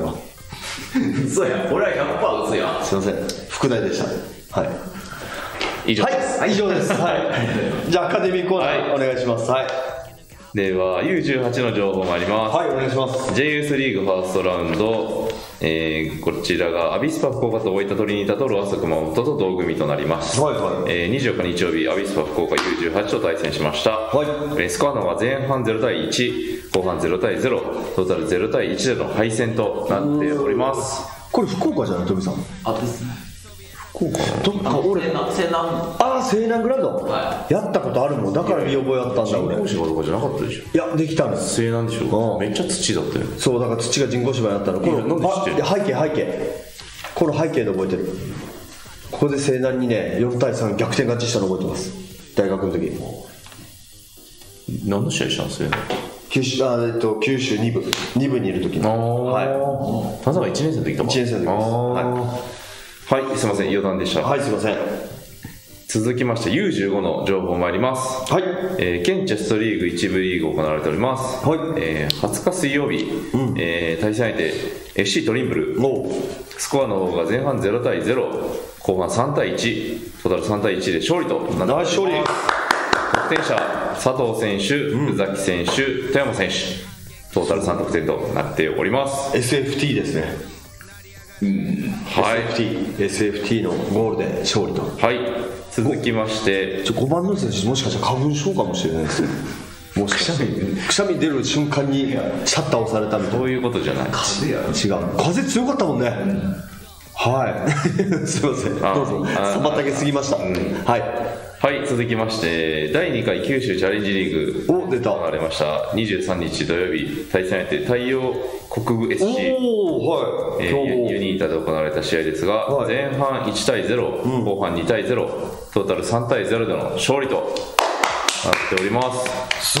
嘘やん、俺は ひゃくパーセント 嘘やん。 すいません、副題でした。はい。 以上です。 はい、以上です。はい。じゃあアカデミーコーナー、はい、お願いします。はい。 では ユーじゅうはち の情報もあります。 はい、お願いします。 ジェイユース リーグファーストラウンド、えー、こちらがアビスパ福岡と大分トリニータとロアッソ熊本と同組となります。はいはい、えー、にじゅうよっか日曜日アビスパ福岡 ユーじゅうはち と対戦しました。はい、えー、スコアの方は前半ゼロたいいち、後半ゼロたいゼロ、トータルゼロたいいちでの敗戦となっております。 これ福岡じゃない、富さん。 あ、ですね。 福岡どっか俺西南西南ああ西南グラウンド、 はい、 やったことあるもん、だから見覚えあったんだ。 人工芝とかじゃなかったでしょ。 いや、できたんです。 西南でしょ、うん、めっちゃ土だったよ。 そうだから土が人工芝になったの。このなんで知ってるの。 背景背景この背景で覚えてる。ここで西南にねよんたいさん逆転勝ちしたの覚えてます、大学の時。 何の試合したんですか。 九州、あ、えっと、九州に部に部にいる時に。はい。 田沢いちねん生の時だもん。 いちねん生の時です。はいはい、すみません、余談でした。 はい、すみません。 続きまして ユーじゅうご の情報参ります。はい、えー、県チェストリーグ一部リーグ行われております。はい、えー、はつか水曜日、うん、えー、対戦相手 エフシー トリンブル、スコアの方が前半ゼロたいゼロ、後半さんたいいち、トータルさんたいいちで勝利となっております。勝利。得点者佐藤選手、宇崎選手、富山選手、トータルさん得点となっております。 エスエフティー ですね。うん、はい、エスエフティー、エスエフティー のゴールで勝利と。 はい、続きましてごばんの選手、もしかしたら花粉症かもしれないですよ。もしかしたらくしゃみ出る瞬間にシャッター押されたみたいな。 そういうことじゃない。 風や違う、風強かったもんね、うん、はいすいません、どうぞ。妨げすぎました、うん、はいはい、続きましてだいにかい九州チャレンジリーグお出た行われました。にじゅうさんにち土曜日、対戦相手太陽国部 エスシー、 お、はい、 えー、ユ, ユニータで行われた試合ですが、はい、前半いちたいゼロ、うん、後半にたいゼロ、トータルさんたいゼロでの勝利となっております。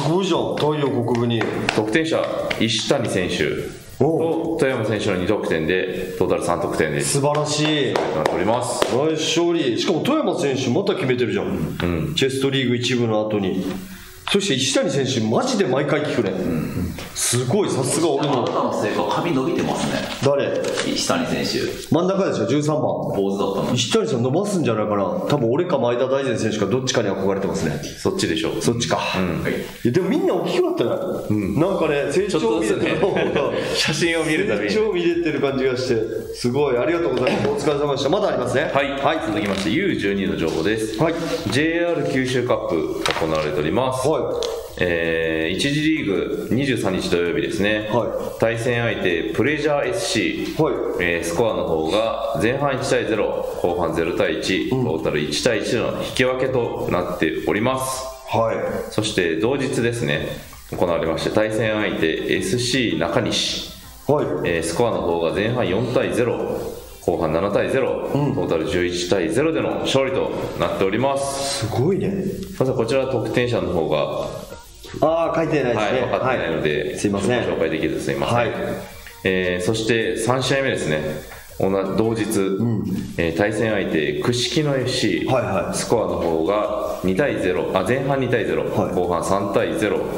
すごいじゃん、太陽国部に。 得点者石谷選手と富山選手のに得点でトータルさん得点です。 素晴らしいなっております。 ナイス勝利。しかも富山選手また決めてるじゃん、うん、チェストリーグ一部の後に。そして石谷選手マジで毎回聞くね、うん、すごい、さすが俺の。 あなたのせいか髪伸びてますね。 誰？ 石谷選手真ん中でしょ、じゅうさんばん坊主だったの。 石谷さん伸ばすんじゃないかな。多分俺か前田大然選手かどっちかに憧れてますね。 そっちでしょ。 そっちか、うん、はい、いやでもみんな大きくなってない、うん、なんかね成長を見れてる方が写真を見るたびに成長を見れてる感じがしてすごいありがとうございます。お疲れ様でした。まだありますね。 はい、はい、続きまして ユーじゅうに の情報です。はい、ジェイアール 九州カップ行われております。はい、えー、いち次リーグにじゅうさんにち土曜日ですね、はい、対戦相手プレジャー エスシー、はい、えー、スコアの方が前半いちたいゼロ、後半ゼロたいいち、うん、トータルいちたいいちの引き分けとなっております。はい、そして同日ですね行われまして対戦相手 エスシー 中西、はい、えー、スコアの方が前半よんたいゼロ、後半ななたいゼロ、うん、トータルじゅういちたいゼロでの勝利となっております。 すごいね。 まずはこちら得点者の方がああ書いてないですね、 はい、分かってないので、はい、 すいません、 紹介できずすいません、はい、えー、そしてさんしあいめですね、同日、うん、えー、対戦相手串木野 エフシー、はいはい、スコアの方がにたいゼロ、あ前半にたいゼロ、はい、後半さんたいゼロ、うん、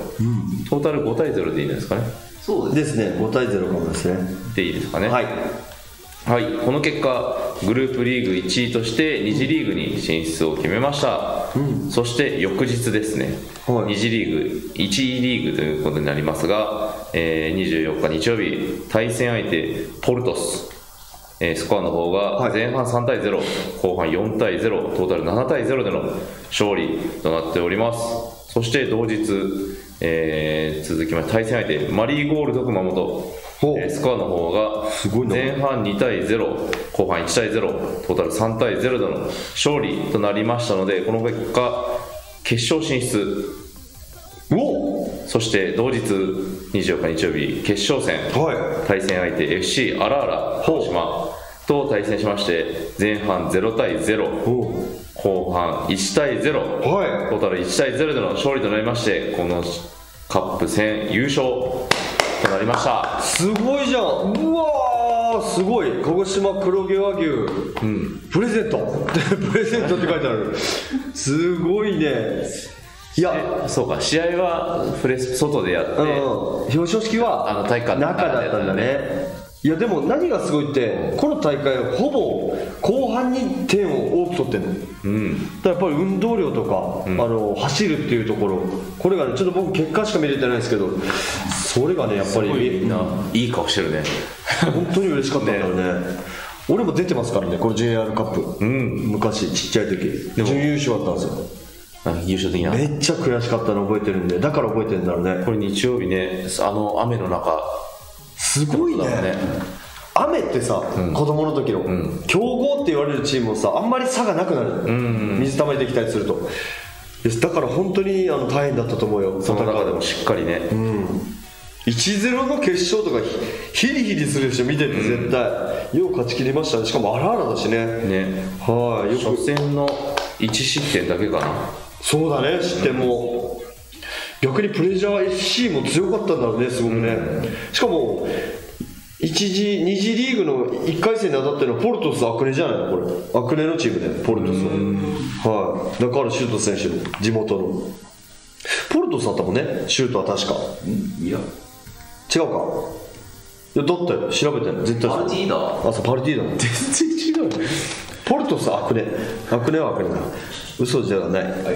トータルごたいゼロでいいんですかね。 そうですね、ごたいゼロかもですね。 でいいですかね。 はい、 はい、この結果グループリーグいちいとしてに次リーグに進出を決めました、うん、そして翌日ですね、はい、に次リーグいちいリーグということになりますが、えー、にじゅうよっか日曜日対戦相手ポルトス、えー、スコアの方が前半さんたいゼロ、はい、後半よんたいゼロ、トータルななたいゼロでの勝利となっております。そして同日、えー、続きまして対戦相手マリーゴールド熊本、えー、スコアの方が前半にたいゼロ、後半いちたいゼロ、トータルさんたいゼロでの勝利となりましたので、この結果決勝進出。おそして同日にじゅうよっか日曜日決勝戦、はい、対戦相手 エフシー アラーラ鹿島と対戦しまして、前半ゼロたいゼロ、後半いちたいゼロ、はい、トータルいちたいゼロでの勝利となりまして、このカップ戦優勝となりました。 すごいじゃん。うわーすごい。鹿児島黒毛和牛、うん、プレゼントプレゼントって書いてある。すごいね。いやそうか、試合はプレス外でやって、うん、 表彰式はあの体育館の中だったんだね。 いやでも何がすごいってこの大会ほぼ後半に点を多く取ってるの、うん、だからやっぱり運動量とか、うん、あの走るっていうところこれがねちょっと僕結果しか見れてないんですけどそれがねやっぱりみんないい顔してるね本当に嬉しかったんだよね俺も出てますからねこの ジェイアール カップ、うん、昔ちっちゃい時準優勝だったんですよ優勝的なめっちゃ悔しかったの覚えてるんでだから覚えてるんだろうねこれ日曜日ねあの雨の中すごい ね, ね雨ってさ、うん、子供の時の、うん、強豪って言われるチームもさあんまり差がなくなる、うんうん、水たまりできたりするとだから本当にあの大変だったと思うよその中でもしっかりね、うん、 いちたいゼロ の決勝とかヒリヒリするでしょ見てて絶対、うん、よう勝ち切りましたねしかも荒々だしねねはいよく初戦のいち失点だけかなそうだね失点も、うん逆にプレジャー エフシー も強かったんだろうねすごくね、うん、しかもいち次に次リーグのいっかい戦に当たってるのはポルトスアクネじゃないのこれアクネのチームでポルトスは、はい、だからシュート選手の地元のポルトスだったもんねシュートは確かいや違うかいやだったよ調べたよ絶対パルティーだあそうパルティーだ全然違うポルトスアクネアクネはアクネだ嘘じゃない、はい、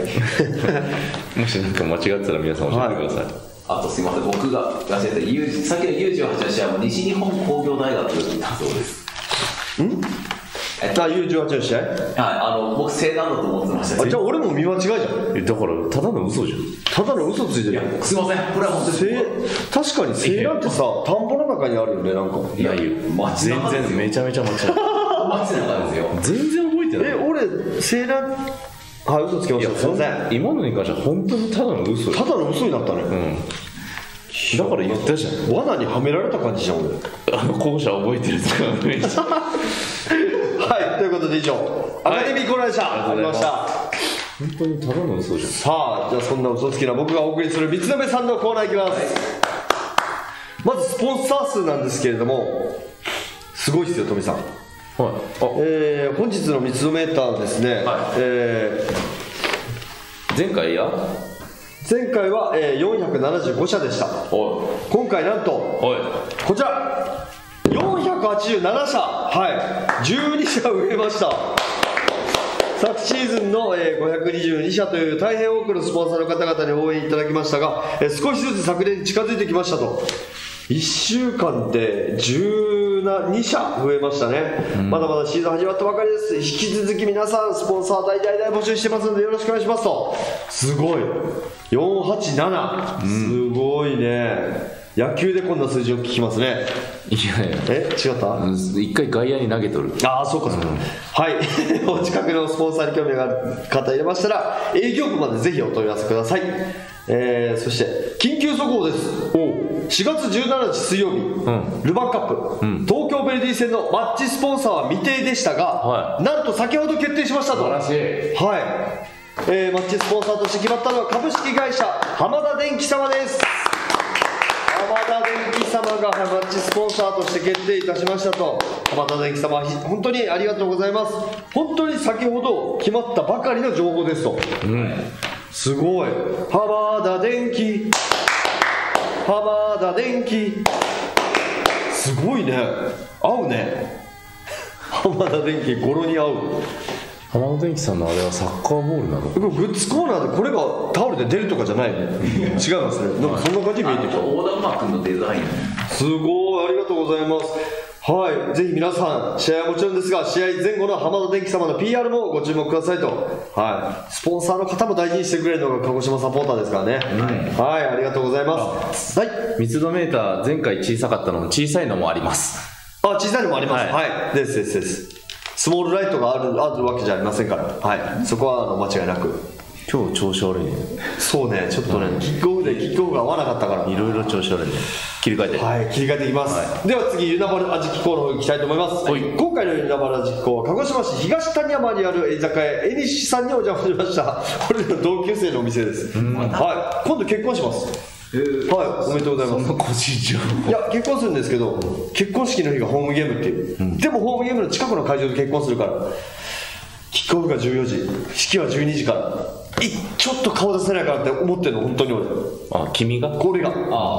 もし何か間違ってたら皆さん教えてください、はい、 あとすいません僕が忘れてさっきの ユーじゅうはち の試合も西日本工業大学だそうですんあ ユーじゅうはち の試合はいあの僕正なんだと思ってましたあじゃあ俺も見間違いじゃんだからただの嘘じゃんただの嘘ついてるいやすいませんこれは本当に確かに正なんてさ田んぼの中にあるよねなんかいやいや全然めちゃめちゃ間違って街中ですよ全然覚えてないえ俺正なんはい、嘘つきました。すいません。 今のに関しては本当にただの嘘ただの嘘になったね。うん。 だから言ったじゃん。 罠にはめられた感じじゃん俺。 あの校舎覚えてるとかめっちゃ。 はい、ということで以上、アカデミーコーナーでした。ありました。 本当にただの嘘じゃん。 さあ、じゃあそんな嘘つきな僕がお送りする三つ目さんのコーナーいきます。はい、まずスポンサー数なんですけれども、すごいですよ富さん。はい、えー、本日の三つメーターですね、はい、えー、前回や前回は、えー、よんひゃくななじゅうごしゃでした。今回なんとこちらよんひゃくはちじゅうななしゃ、はい、じゅうにしゃ増えました。昨シーズンの、えー、ごひゃくにじゅうにしゃという大変多くのスポンサーの方々に応援いただきましたが、えー、少しずつ昨年に近づいてきましたと。いっしゅうかんでじゅうにしゃ増えましたね、うん、まだまだシーズン始まったばかりです。引き続き皆さんスポンサー大大大募集してますのでよろしくお願いしますと。すごいよんはちなな、うん、すごいね。野球でこんな数字を聞きますね。 いやいやえ違った、 一回外野に投げとる。 ああそうかそうか、うん、はいお近くのスポンサーに興味がある方いれましたら営業部までぜひお問い合わせください。えー、そして緊急速報です。おしがつじゅうしちにち水曜日、うん、ルヴァンカップ、うん、東京ヴェルディ戦のマッチスポンサーは未定でしたが、はい、なんと先ほど決定しましたと。 素晴らしい。 はい、えー、マッチスポンサーとして決まったのは株式会社浜田電機様です。浜田電機様がマッチスポンサーとして決定いたしましたと。浜田電機様本当にありがとうございます。本当に先ほど決まったばかりの情報ですと、うん、すごい。浜田電機浜田電機すごいね。合うね浜田電機語呂に合う。 浜田電機さんのあれはサッカーボールなの？ グッズコーナーでこれがタオルで出るとかじゃないね違いますね。なんかそんな感じに見えてきた。 横断幕のデザインすごいありがとうございます。はい、ぜひ皆さん試合はもちろんですが試合前後の浜田電機様の ピーアール もご注目くださいと。はい、スポンサーの方も大事にしてくれるのが鹿児島サポーターですからね、うん、はい、ありがとうございます。はい、 密度メーター前回小さかったのも小さいのもあります。 あ、小さいのもあります。はい、はい、ですですです。スモールライトがある、あるわけじゃありませんから、はい、そこはあの間違いなく。 今日調子悪いね。 そうね、ちょっとね、キックオフでキックオフが合わなかったからいろいろ調子悪いね。切り替えて、 はい、切り替えていきます、はい、では次ユナバル味機構の方に行きたいと思います、はい、今回のユナバル味機構は鹿児島市東谷山にある居酒屋えにしさんにお邪魔しました。これの同級生のお店です、うん、はい、今度結婚します。はい、おめでとうございます。 そんな個人情報。 いや、結婚するんですけど、結婚式の日がホームゲームっていう、うん、でもホームゲームの近くの会場で結婚するから、キックオフがじゅうよじ、式はじゅうにじから、ちょっと顔出せないかなって思ってるの、本当に俺。 あ、君が？ これが。ああ。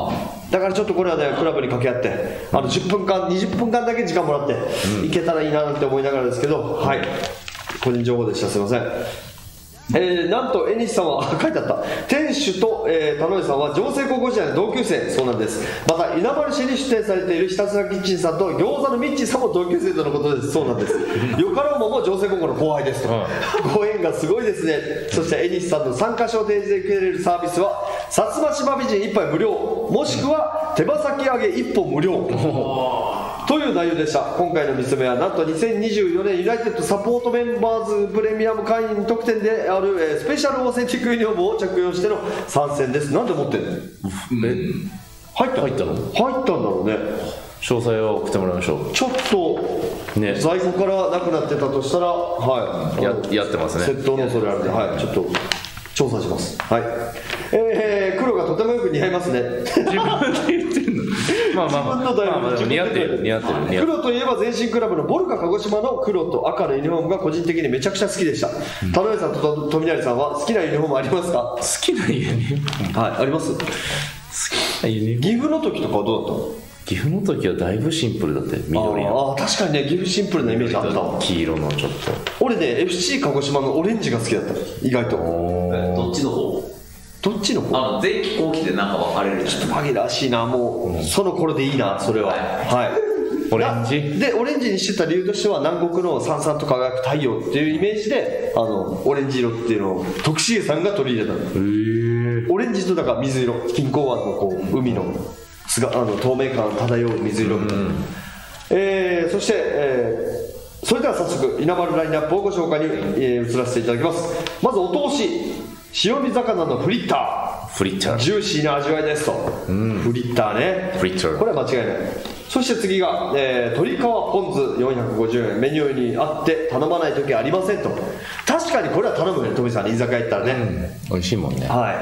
だからちょっとこれはねクラブに掛け合ってあのじゅっぷんかんにじゅっぷんかんだけ時間もらって、うん、いけたらいいななんて思いながらですけど、はい、個人情報でした、すいません。えー、なんと江西さんは書いてあった、店主と、えー、田上さんは城西高校時代の同級生。そうなんです。また稲丸市に出店されているひたすらキッチンさんと餃子のミッチーさんも同級生とのことです。そうなんです。よかろうもも城西高校の後輩ですと、うん、ご縁がすごいですね。そして江西さんの参加賞を提示でくれるサービスは薩摩島美人いっぱい無料、もしくは手羽先揚げいっぽん無料という内容でした。今回の見つめはなんとにせんにじゅうよねんユナイテッドサポートメンバーズプレミアム会員特典である、えー、スペシャルオーセンティックユニフォームを着用しての参戦です。なんで持ってんの？え、入った入ったの？ 入ったんだろうね。 詳細は送ってもらいましょう。 ちょっと、ね、在庫からなくなってたとしたら、はい、 や, やってますね。 窃盗の恐れあるんで、はい、ちょっと調査します。はい、えー、黒がとてもよく似合いますね。 自分で言ってんの？まあまあまあ、まあまあ、似合ってる似合ってる似合ってる。 黒といえば前身クラブのボルカ鹿児島の黒と赤のユニフォームが個人的にめちゃくちゃ好きでした。うん、田上さんと富成さんは好きなユニフォームありますか？ 好きなユニフォーム、 はい、あります。好きなユニフォーム。 岐阜の時とかはどうだったの？ 岐阜の時はだいぶシンプルだって。緑の。 ああ、確かにね、岐阜シンプルなイメージあったわ。 黄色のちょっと。 俺ね エフシー 鹿児島のオレンジが好きだった。意外と。 どっちの方？ どっちの方？ あの前期後期でなんか分かれる。 ちょっと紛らわしいな、もう、うん、その頃でいいな、それは。はい。はい、 オレンジで、オレンジにしてた理由としては、南国のさんさんと輝く太陽っていうイメージで、あのオレンジ色っていうのを徳重さんが取り入れたの。へー。 オレンジとだから水色、錦江湾のこう海のすがあの透明感漂う水色みたいな。うん、えー、そして、えー、それでは早速稲丸ラインナップをご紹介に、えー、移らせていただきます。まずお通し、塩見魚のフリッター。 フリッター。 ジューシーな味わいですと。うん、フリッターね。 フリッター。 これは間違いない。そして次が、えー、鶏皮ポン酢よんひゃくごじゅうえん。メニューにあって頼まない時はありませんと。確かにこれは頼むね、富さんに居酒屋行ったらね。うん、 美味しいもんね。 はい。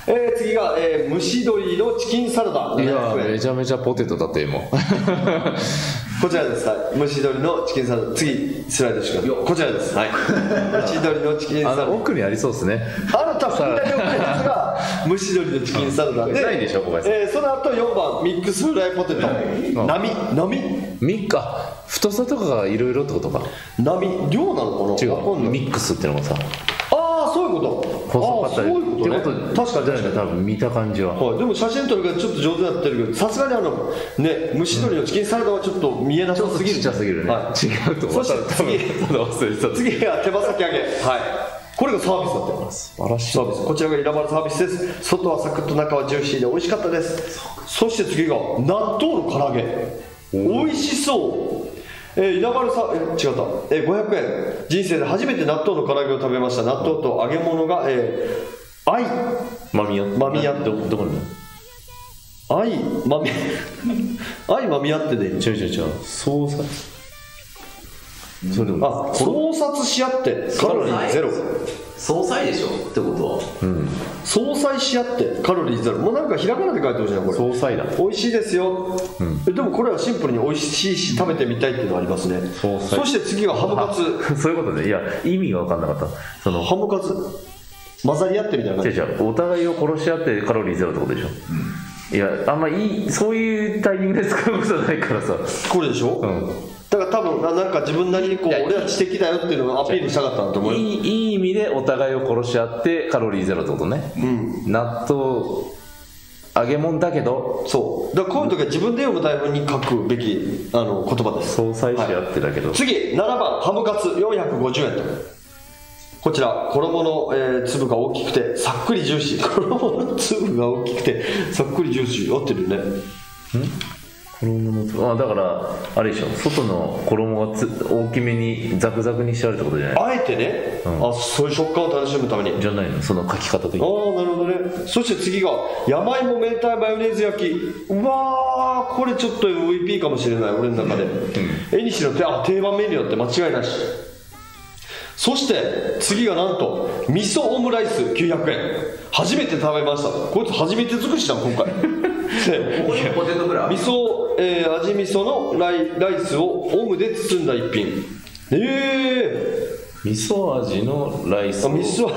えー、次が、えー、蒸し鶏のチキンサラダ。 いやめちゃめちゃポテトだって今。 こちらです。はい、蒸し鶏のチキンサラダ。次スライドしてください。こちらです。はい。蒸し鶏のチキンサラダ。 あの奥にありそうですね。 あの多分左奥のやつが蒸し鶏のチキンサラダで。 ないでしょ小林さん。 えー、その後よんばんミックスフライポテト。波波。 ミッか太さとかがいろいろってことか。 波量なのかな。 違う。ミックスってのがさ。 ああそういうこと。 細かったり。 そういうことね。 確かに確かに多分見た感じは。 はい。でも写真撮るからちょっと上手になってるけど、さすがにあのね蒸し鶏のチキンサラダはちょっと見えなさすぎる。 ちっちゃすぎるね。 はい。 違うと思う。 そして次次が手羽先揚げ。はい。これがサービスだって。 素晴らしい。 サービス。こちらがイラバルサービスです。外はサクッと中はジューシーで美味しかったです。そして次が納豆の唐揚げ。美味しそう。えー、稲丸さん、えー、違った、えー、ごひゃくえん。人生で初めて納豆の唐揚げを食べました。納豆と揚げ物が、えー、愛まみやまみやどどこに愛まみ愛まみやってで違う違う違う操作それでもあ操作し合ってカロリーゼロ。 総裁でしょってことは、 うん、総裁し合ってカロリーゼロ。もうなんかひらがなで書いてほしいなこれ。 総裁だ。 美味しいですよ、うん、でもこれはシンプルに美味しいし食べてみたいっていうのがありますね。総裁。そして次がハムカツ。 そういうことね。いや意味が分かんなかった。そのハムカツ混ざり合ってみたいな感じ。 違う違う、お互いを殺し合ってカロリーゼロってことでしょ、うん、いやあんまいいそういうタイミングで使うことないからさ。 これでしょ、うん、だから多分なんか自分なりにこう俺は知的だよっていうのをアピールしたかったんだと思う。 いい、いい意味でお互いを殺し合ってカロリーゼロってことね、うん、納豆揚げ物だけど。 そうだからこういう時は自分で読む台本に書くべきあの言葉です。 相殺し合ってだけど、はい、 次ななばんハムカツよんひゃくごじゅうえんと。こちら衣の、えー、粒が大きくてさっくりジューシー。衣の粒が大きくてさっくりジューシー合ってるね。ん衣の粒あだからあれでしょ、外の衣がつ大きめにザクザクにしてあるってことじゃない。 あえてね、うん、あそういう食感を楽しむためにじゃないの、その書き方的に。 ああなるほどね。そして次が山芋明太マヨネーズ焼き。うわーこれちょっと エムブイピー かもしれない俺の中で。えにしのあ定番メニューだって間違いなし。そして次がなんと味噌オムライスきゅうひゃくえん。初めて食べました。こいつ初めて尽くしだ今回。 ポテトフライ味噌、えー、味味噌のライ、ライスをオムで包んだ一品。ええー、 味噌味のライスを味噌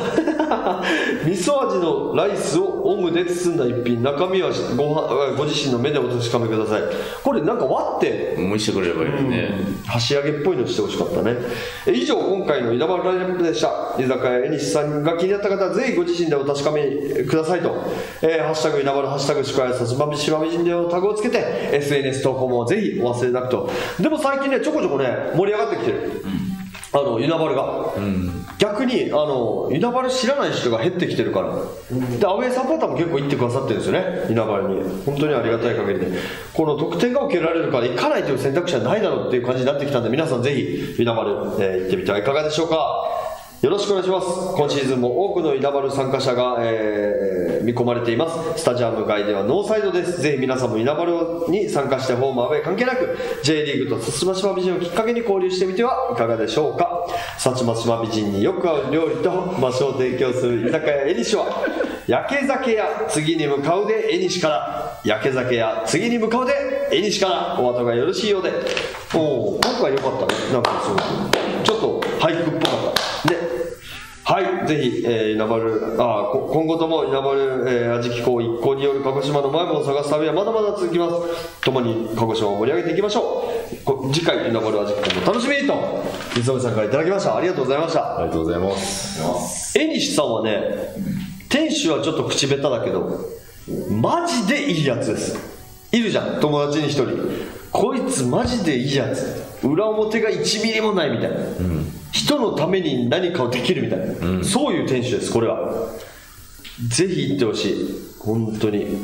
味噌味のライスをオムで包んだ一品、中身はごはご自身の目でお確かめください。これなんか割って蒸してくれればいいね、 うん、箸揚げっぽいのしてほしかったね。以上今回の稲葉ラインナップでした。居酒屋えにしさんが気になった方はぜひご自身でお確かめくださいと、えー、ハッシュタグ稲葉のハッシュタグしこやさつまみしまみじんでのタグをつけて エスエヌエス 投稿もぜひお忘れなくと。でも最近ねちょこちょこね盛り上がってきてる、うんあの稲葉が、うん、逆にあの稲葉知らない人が減ってきてるから、うん、でアウェーサポーターも結構行ってくださってるんですよね稲葉に。本当にありがたい限りでこの得点が受けられるから行かないという選択肢はないだろうっていう感じになってきたんで、皆さんぜひ稲葉で、えー、行ってみてはいかがでしょうか。よろしくお願いします。今シーズンも多くの稲葉参加者が、えー、見込まれています。スタジアム外ではノーサイドです。ぜひ皆さんも稲葉に参加してホームアウェー関係なく J リーグと薩摩島美人をきっかけに交流してみてはいかがでしょうか。薩摩島美人によく合う料理と場所を提供する居酒屋えにしは焼け酒屋次に向かうでえにしから焼け酒屋次に向かうでえにしからお後がよろしいようで。おお今回良かったね。なんかすごくちょっと俳句っぽかったで、はい、ぜひ、えー、稲丸あ今後とも稲丸、えー、味気候一行による鹿児島の前もを探す旅はまだまだ続きます。共に鹿児島を盛り上げていきましょう。次回稲丸味気候も楽しみにと磯部さんからいただきました。ありがとうございました。 ありがとうございます。 江西さんはね、店主はちょっと口下手だけどマジでいいやつです。いるじゃん友達に一人、こいつマジでいいやつ、裏表がいちミリもないみたいな、うん、人のために何かをできるみたいな、うん、そういう店主です。これはぜひ行ってほしい。本当に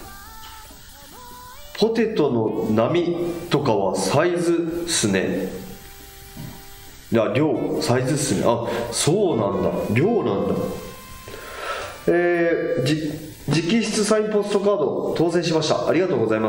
ポテトの波とかはサイズっすね。いや量サイズっすね。あそうなんだ、量なんだ。えー、じ直筆サインポストカード当選しました。ありがとうございます。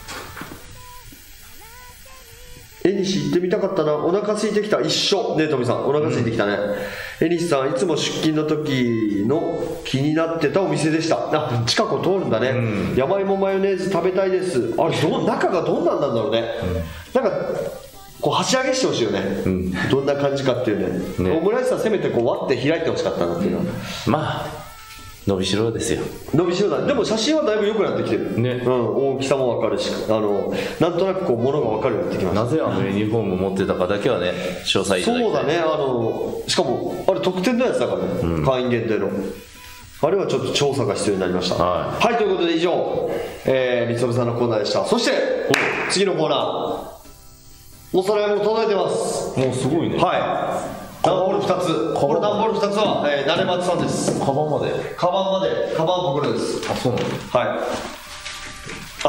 えにし行ってみたかったな。お腹空いてきた。一緒ね。トミさんお腹空いてきたね。えにしさんいつも出勤の時の気になってたお店でした。あ近くを通るんだね、うん、山芋マヨネーズ食べたいです。あれど中がどんなんなんだろうね、うん、なんかこう箸上げしてほしいよね、うん、どんな感じかっていうね。ねオムライスはせめてこう割って開いてほしかったなっていうのは、 うん、まあ伸びしろですよ。 伸びしろだ。でも写真はだいぶ良くなってきてるね、うん、大きさも分かるし、あのなんとなくこう物が分かるようになってきました。 なぜあのユニフォーム持ってたかだけはね詳細いただきたい。 そうだね。あのしかもあれ特典のやつだからね、うん、会員限定のあれはちょっと調査が必要になりました。はい、はい、ということで以上、えー、三つさんのコーナーでした。そして次のコーナーおさらいも届いてます。 もうすごいね。 はい、段ボールふたつ。これ段ボールふたつは、えー、成松さんです。 カバンまでカバンまでカバン袋です。 あ、そうなの。 はい、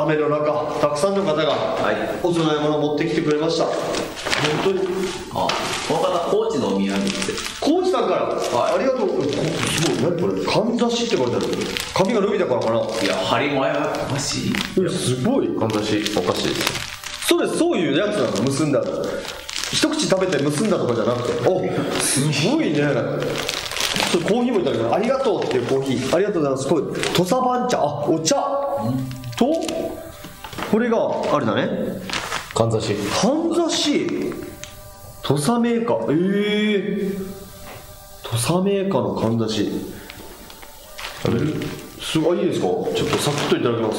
雨の中たくさんの方が、はい、お供え物を持ってきてくれました。本当にあこの方高知のお土産って高知さんから、はい、ありがとう。すごい何これかんざしって書いてある。髪が伸びたからかな。いや針前はおかしい。 すごいかんざしおかしいです。 そうです。そういうやつなの。結んだ一口食べて結んだとかじゃなくて、おすごいね。ちょっとコーヒーもいただきます。ありがとうっていうコーヒーありがとうございます。これ土佐番茶、あお茶とこれがあれだね、 かんざしかんざし土佐メーカー。ええー、土佐メーカーのかんざし食べる。すごいいいですか。ちょっとサクッといただきます。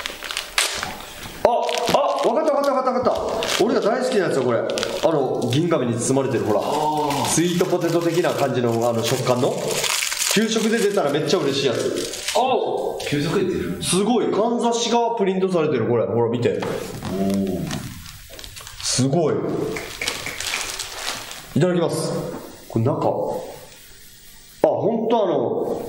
あ分かった分かった分かった分かった。俺が大好きなやつよこれ。あの銀紙に包まれてるほらスイートポテト的な感じのあの食感の給食で出たらめっちゃ嬉しいやつ。 あ給食で出る。 すごいかんざしがプリントされてる。これほら見て。おすごい。いただきます。これ中あ本当あの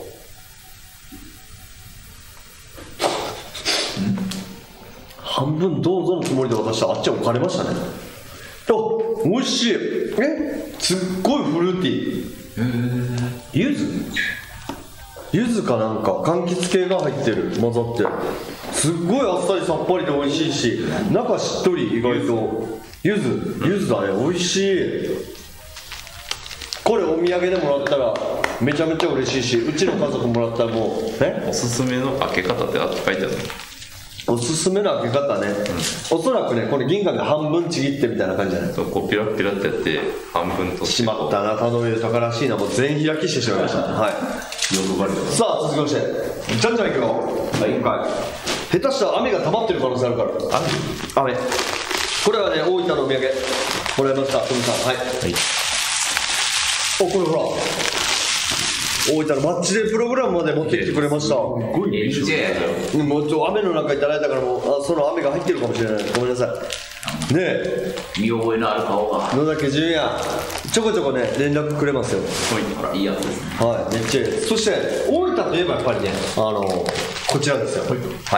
半分どうぞのつもりで渡したらあっちは置かれましたね。あ、美味しい。え、すっごいフルーティー。柚子柚子かなんか柑橘系が入ってる。混ざってすっごいあっさりさっぱりで美味しいし、中しっとり。意外と柚子柚子だね。美味しい。これお土産でもらったらめちゃめちゃ嬉しいし、うちの家族もらったらもうえおすすめの開け方って書いてあるの。 おすすめの開け方ね、うん、おそらくねこれ銀紙半分ちぎってみたいな感じじゃない。 そうこうピラッピラッってやって半分取ってしまったな、田上豊らしいな、もう全開きしてしまいましたはい欲張りだ。 さあ続きましてじゃんじゃんいくよ、はい、今回下手したら雨が溜まってる可能性あるから。雨雨これはね大分のお土産もらいました。トムさんはい、はい、おこれほら大分のマッチデープログラムまで持ってきてくれました。すごいね。もうちょ雨の中いただいたからもうあその雨が入ってるかもしれない。ごめんなさい。ねえ。 見覚えのある顔が。 野崎純也ちょこちょこね連絡くれますよ。 はい。いいやつですね。 はい。めっちゃいい。そして大分といえばやっぱりねあのこちらですよ。はい。はい、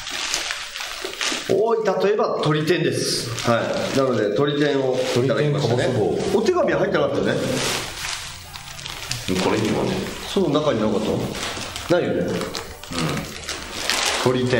大分といえば鳥天です。はい。なので鳥天をいただきましたね。お手紙は入ってなかったよね。 これにもねその中になかったないよね。うん鳥天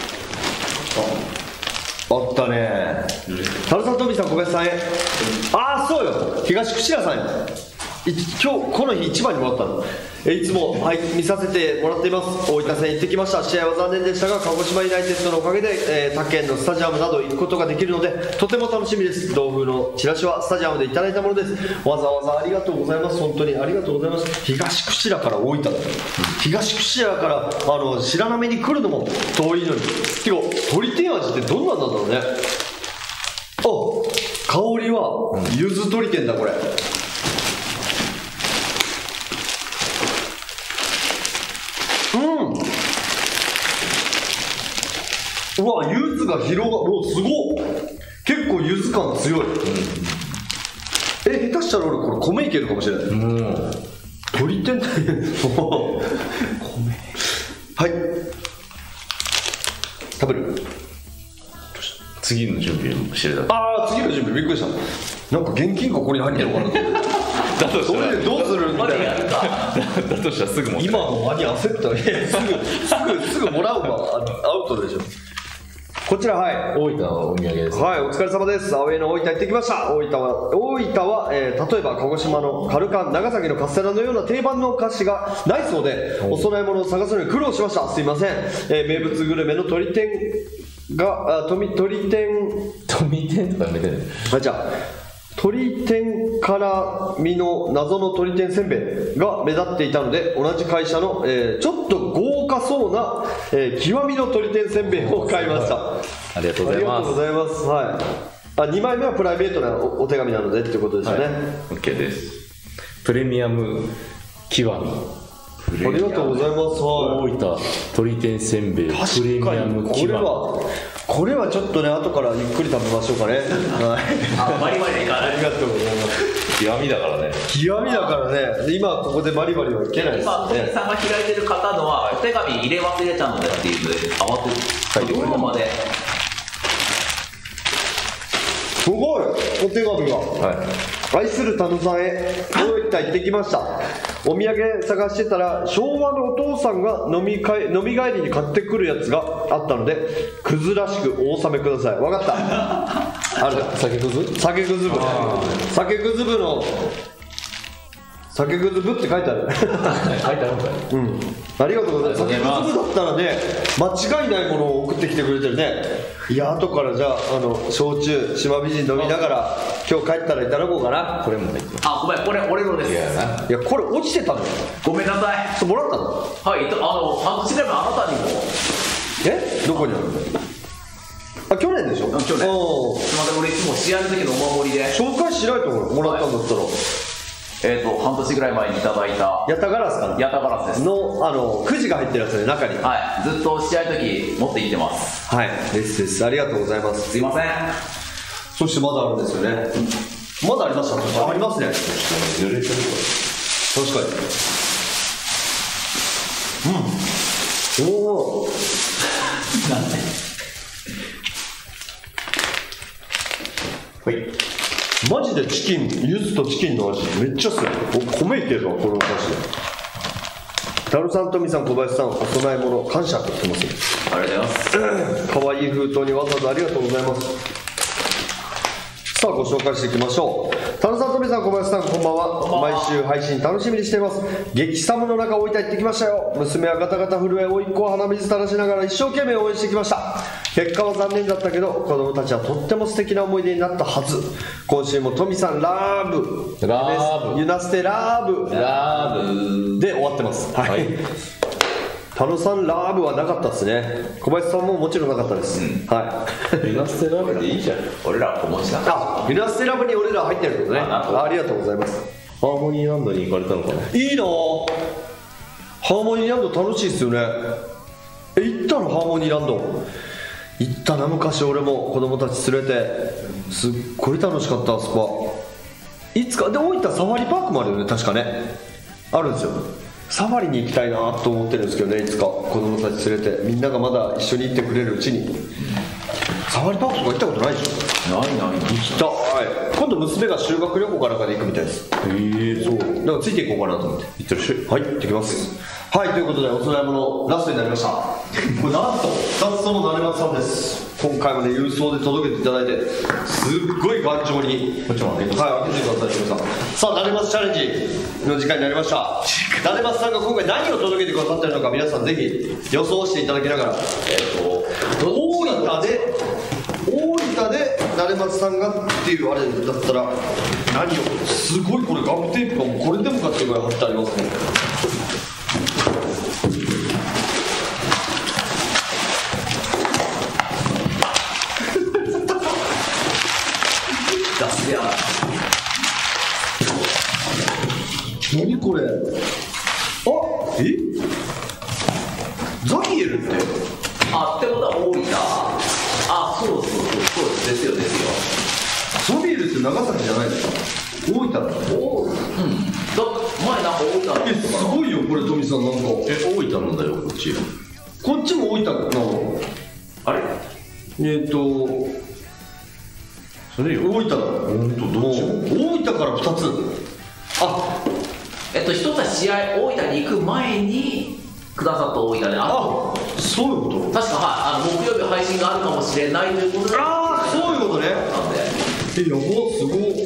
ああったね。樽さん、トミーさん、小林さんへ。ああそうよ東串良さんへ。今日この日一番にもらったの。えいつも、はい、見させてもらっています。大分戦行ってきました。試合は残念でしたが鹿児島ユナイテッドのおかげで、えー、他県のスタジアムなど行くことができるのでとても楽しみです。同封のチラシはスタジアムでいただいたものです。わざわざありがとうございます。本当にありがとうございます。東串良から大分だ、うん、東串良からあの白波に来るのも遠いのにてか鳥天味ってどんなんなんだろうね。あ香りは柚子鳥天だこれ。うわ柚子が広がる。おすごっ結構柚子感強い、うん、え下手したら俺これ米いけるかもしれない。うん鳥天だよ米はい食べる。 次の準備をしてるだけ。 ああ次の準備びっくりした。なんか現金がここに入ってるのかなだとしたらどうするみたいなだとしたらすぐ持って今の間に焦ったらすぐすぐすぐもらうわアウトでしょ。こちらはい大分のお土産です、ね、 はいお疲れ様です。アウェイの大分行ってきました。大分は大分は、えー、例えば鹿児島のカルカン長崎のカステラのような定番のお菓子がないそうでお供え物を探すのに苦労しました。すいません、えー、名物グルメの鳥天があ鳥鳥天鳥天とかやめてね。 あじゃあ鳥天から身の謎の鳥天せんべいが目立っていたので同じ会社の、えー、ちょっと豪華そうな、えー、極みの鳥天せんべいを買いました。 ありがとうございます。 ありがとうございます、はい、あにまいめはプライベートな お, お手紙なのでっていうことですよね、はい、 OK です。プレミアム極みありがとうございます。 大分鳥天せんべいプレミアム極み。 これはこれはちょっとね後からゆっくり食べましょうかね。はい。 あバリバリいかない。 ありがとうございます。 極みだからね。 極みだからね。今ここでバリバリはいけないですよね。 今鳥さんが開いてる方のはお手紙入れ忘れたのでっていうので慌てて書いてくれたまで。 すごいお手紙が。はい。愛する田野さんへ大分行ってきました。お土産探してたら昭和のお父さんが飲みかい飲み帰りに買ってくるやつがあったのでクズらしくお納めください。分かったある酒くず酒くず部酒くず部の酒くず部って書いてある書いてあるんかい。 うんありがとうございます。酒くず部だったらね間違いないものを送ってきてくれてるね。いや後からじゃあ、あの焼酎島美人飲みながら今日帰ったらいただこうかな。 これも入ってます。 あごめんこれ俺のです。 いやないやこれ落ちてたのよ。 ごめんなさい。 そうもらったの。 はいあの半年ぐらい前あなたにも。 えどこにあるの。あ去年でしょ。 去年。すみません俺いつも試合の時のお守りで紹介しないと思うもらったんだったら、はいえーと半年ぐらい前にいただいたヤタガラスかな。 ヤタガラスですのあのくじが入ってるやつで中にはいずっと試合の時持って行ってます。 はいですですありがとうございます。 すいません。 そしてまだあるんですよね。まだありましたありますね。 濡れてる確かにうんおおなんではいマジでチキン柚子とチキンの味めっちゃする。米いけるわこのお菓子。タルさん、トミさん、小林さんお供え物感謝って言ってます。 ありがとうございます。 かわいい封筒にわざわざありがとうございます。 さあご紹介していきましょう。田野さん、富さん、小林さん、こんばんは。毎週配信楽しみにしています。激寒の中、大分行ってきましたよ。娘はガタガタ震え、甥っ子は鼻水垂らしながら一生懸命応援してきました。結果は残念だったけど、子供たちはとっても素敵な思い出になったはず。今週も富さんラブラブユナステラブラブで終わってます。はい、はい、田野さんラブはなかったですね。小林さんももちろんなかったです、うん、はい。 ユナステラブでいいじゃん。 俺らはお持ちだあ、ユナステラブに俺ら入ってるってことね。 あ, ありがとうございます。 ハーモニーランドに行かれたのかな。 いいなぁ、ハーモニーランド楽しいですよね。え、行ったの？ハーモニーランド行ったな、昔。俺も子供たち連れてすっごい楽しかった。あそこいつかで、大分サファリパークもあるよね、確かね。あるんですよ。サファリに行きたいなと思ってるんですけどね、いつか子供たち連れてみんながまだ一緒に行ってくれるうちに。サファリパークとか行ったことないでしょ。 ないない。 行きたい。今度娘が修学旅行かなんかで行くみたいです。へえ、そう。だからついていこうかなと思って。 行ってらっしゃい。 はい、行ってきます。はい、ということでお供え物ラストになりました。これなんとふたつとも成松さんです。今回まで郵送で届けていただいてすっごい頑丈に、もちろん開けてください。はい、開けてください。皆さん、さあ成松チャレンジの時間になりました。成松さんが今回何を届けてくださってるのか、皆さんぜひ予想していただきながら、えっと大分で大分で成松さんがっていうあれだったら何を、すごいこれガムテープがもうこれでもかっていうぐらい貼ってありますね。何これ、あ、え、ザビエルって、 あ、ってことは大分、あ、そうそうそうそうですよですよ。 ザビエルって長崎じゃないですか。大分だ。 お、うん、だ前なんか大分だったかな。 え、すごいよこれ、富さん。なんかえ、大分なんだよ、こっち。 こっちも大分なの。あれ、えーとそれよ、大分だ。本当、どっちも大分からふたつ。あ、 えっと、一つは試合、大分に行く前にくださった大分で、ああ、そういうこと。 確か、はい、あの木曜日配信があるかもしれないということで、 ああ、そういうことね。 なんで、 え、やば、すごい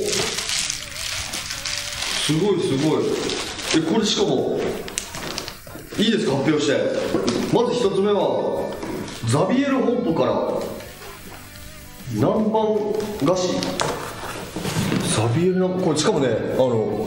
すごいすごい。え、これしかもいいですか、発表して。まず一つ目はザビエル本舗から南蛮菓子。ザビエルな、これしかもね、あの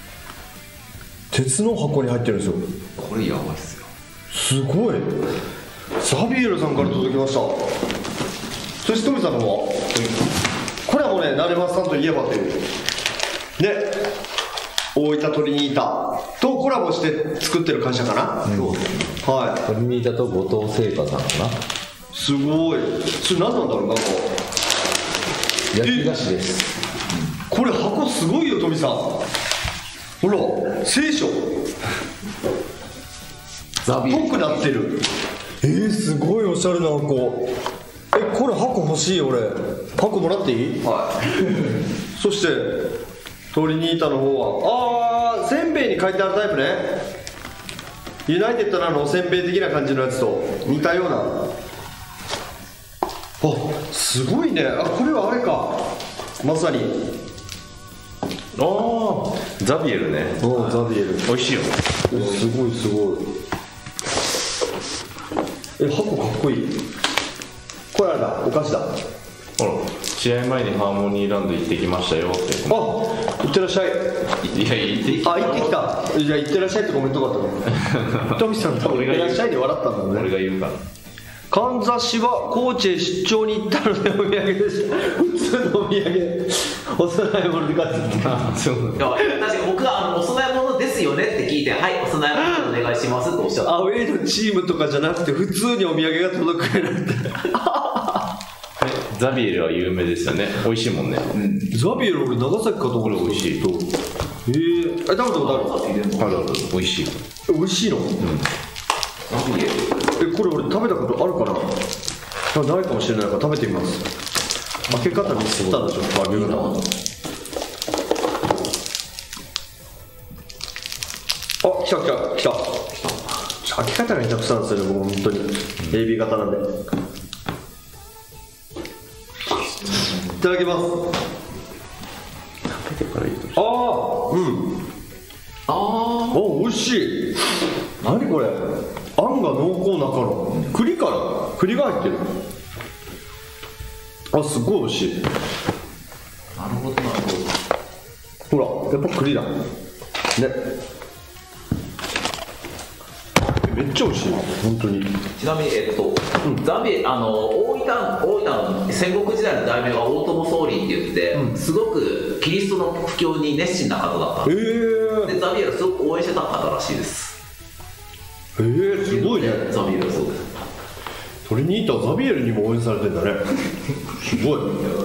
鉄の箱に入ってるんですよ。 これやばいっすよ。 すごい。ザビエルさんから届きました。そして富さんの方は、これはもうね、成松さんといえばというで、大分トリニータとコラボして作ってる会社かな、うん、はい、 トリニータと後藤製菓さんかな。 すごい。それ何なんだろう。なんか焼き菓子です。 これ箱すごいよ、富さん。ほら、聖書ザビエルっぽくなってる。えー、すごいおしゃれな箱。え、これ箱欲しい。俺箱もらっていい？はいそしてトリニータの方は、あー、せんべいに書いてあるタイプね。ユナイテッドなのおせんべい的な感じのやつと似たような。あ、すごいね。あ、これはあれか、まさに。 ああ、ザビエルね。 うん、ザビエル美味しいよね。 すごいすごい。え、箱かっこいい。これあれだ、お菓子だ。 ほら、試合前にハーモニーランド行ってきましたよって。 あ、行ってらっしゃい。 いや、行ってきた。 あ、行ってきた。じゃあ行ってらっしゃいってコメントよかったね。富さんと行ってらっしゃいで笑ったんだもんね。 俺が言うから。 かんざしは高知へ出張に行ったのでお土産でした。普通のお土産、お供え物で買ってきた。 そうだから確かに僕はあのお供え物ですよねって聞いて、はい、お供え物お願いしますとおっしゃった。 アウェイのチームとかじゃなくて普通にお土産が届くようになってザビエルは有名ですよね。美味しいもんね。 うん、ザビエル俺長崎かと思う。 美味しい。 へえー、食べたことある？ あるある。美味しい。 美味しいの？うん。 ザビエル。 え、これ俺食べたことあるかな？ないかもしれないから食べてみます。開け方ミスったんでしょうか。いいな。あ、来た来た来た。開け方が下手くそなんですよね、僕本当に。エービー 型なんで。いただきます。 けてから入れてほしい。 ああうんあお美味しい。何これ、あんが濃厚中の栗から栗が入ってる。あすごい美味しい。 あ、なるほどなるほど。 ほらやっぱ栗だね。めっちゃ美味しい本当に。 ちなみに、えっと、うん、ザビあの大分大分の戦国時代の大名が大友宗麟って言って、うん、すごくキリストの布教に熱心な方だったんです、えー、でザビエルすごく応援してた方らしいです。 えー、すごいね。 ザビエルはそうです。 トリニータはザビエルにも応援されてんだねすごい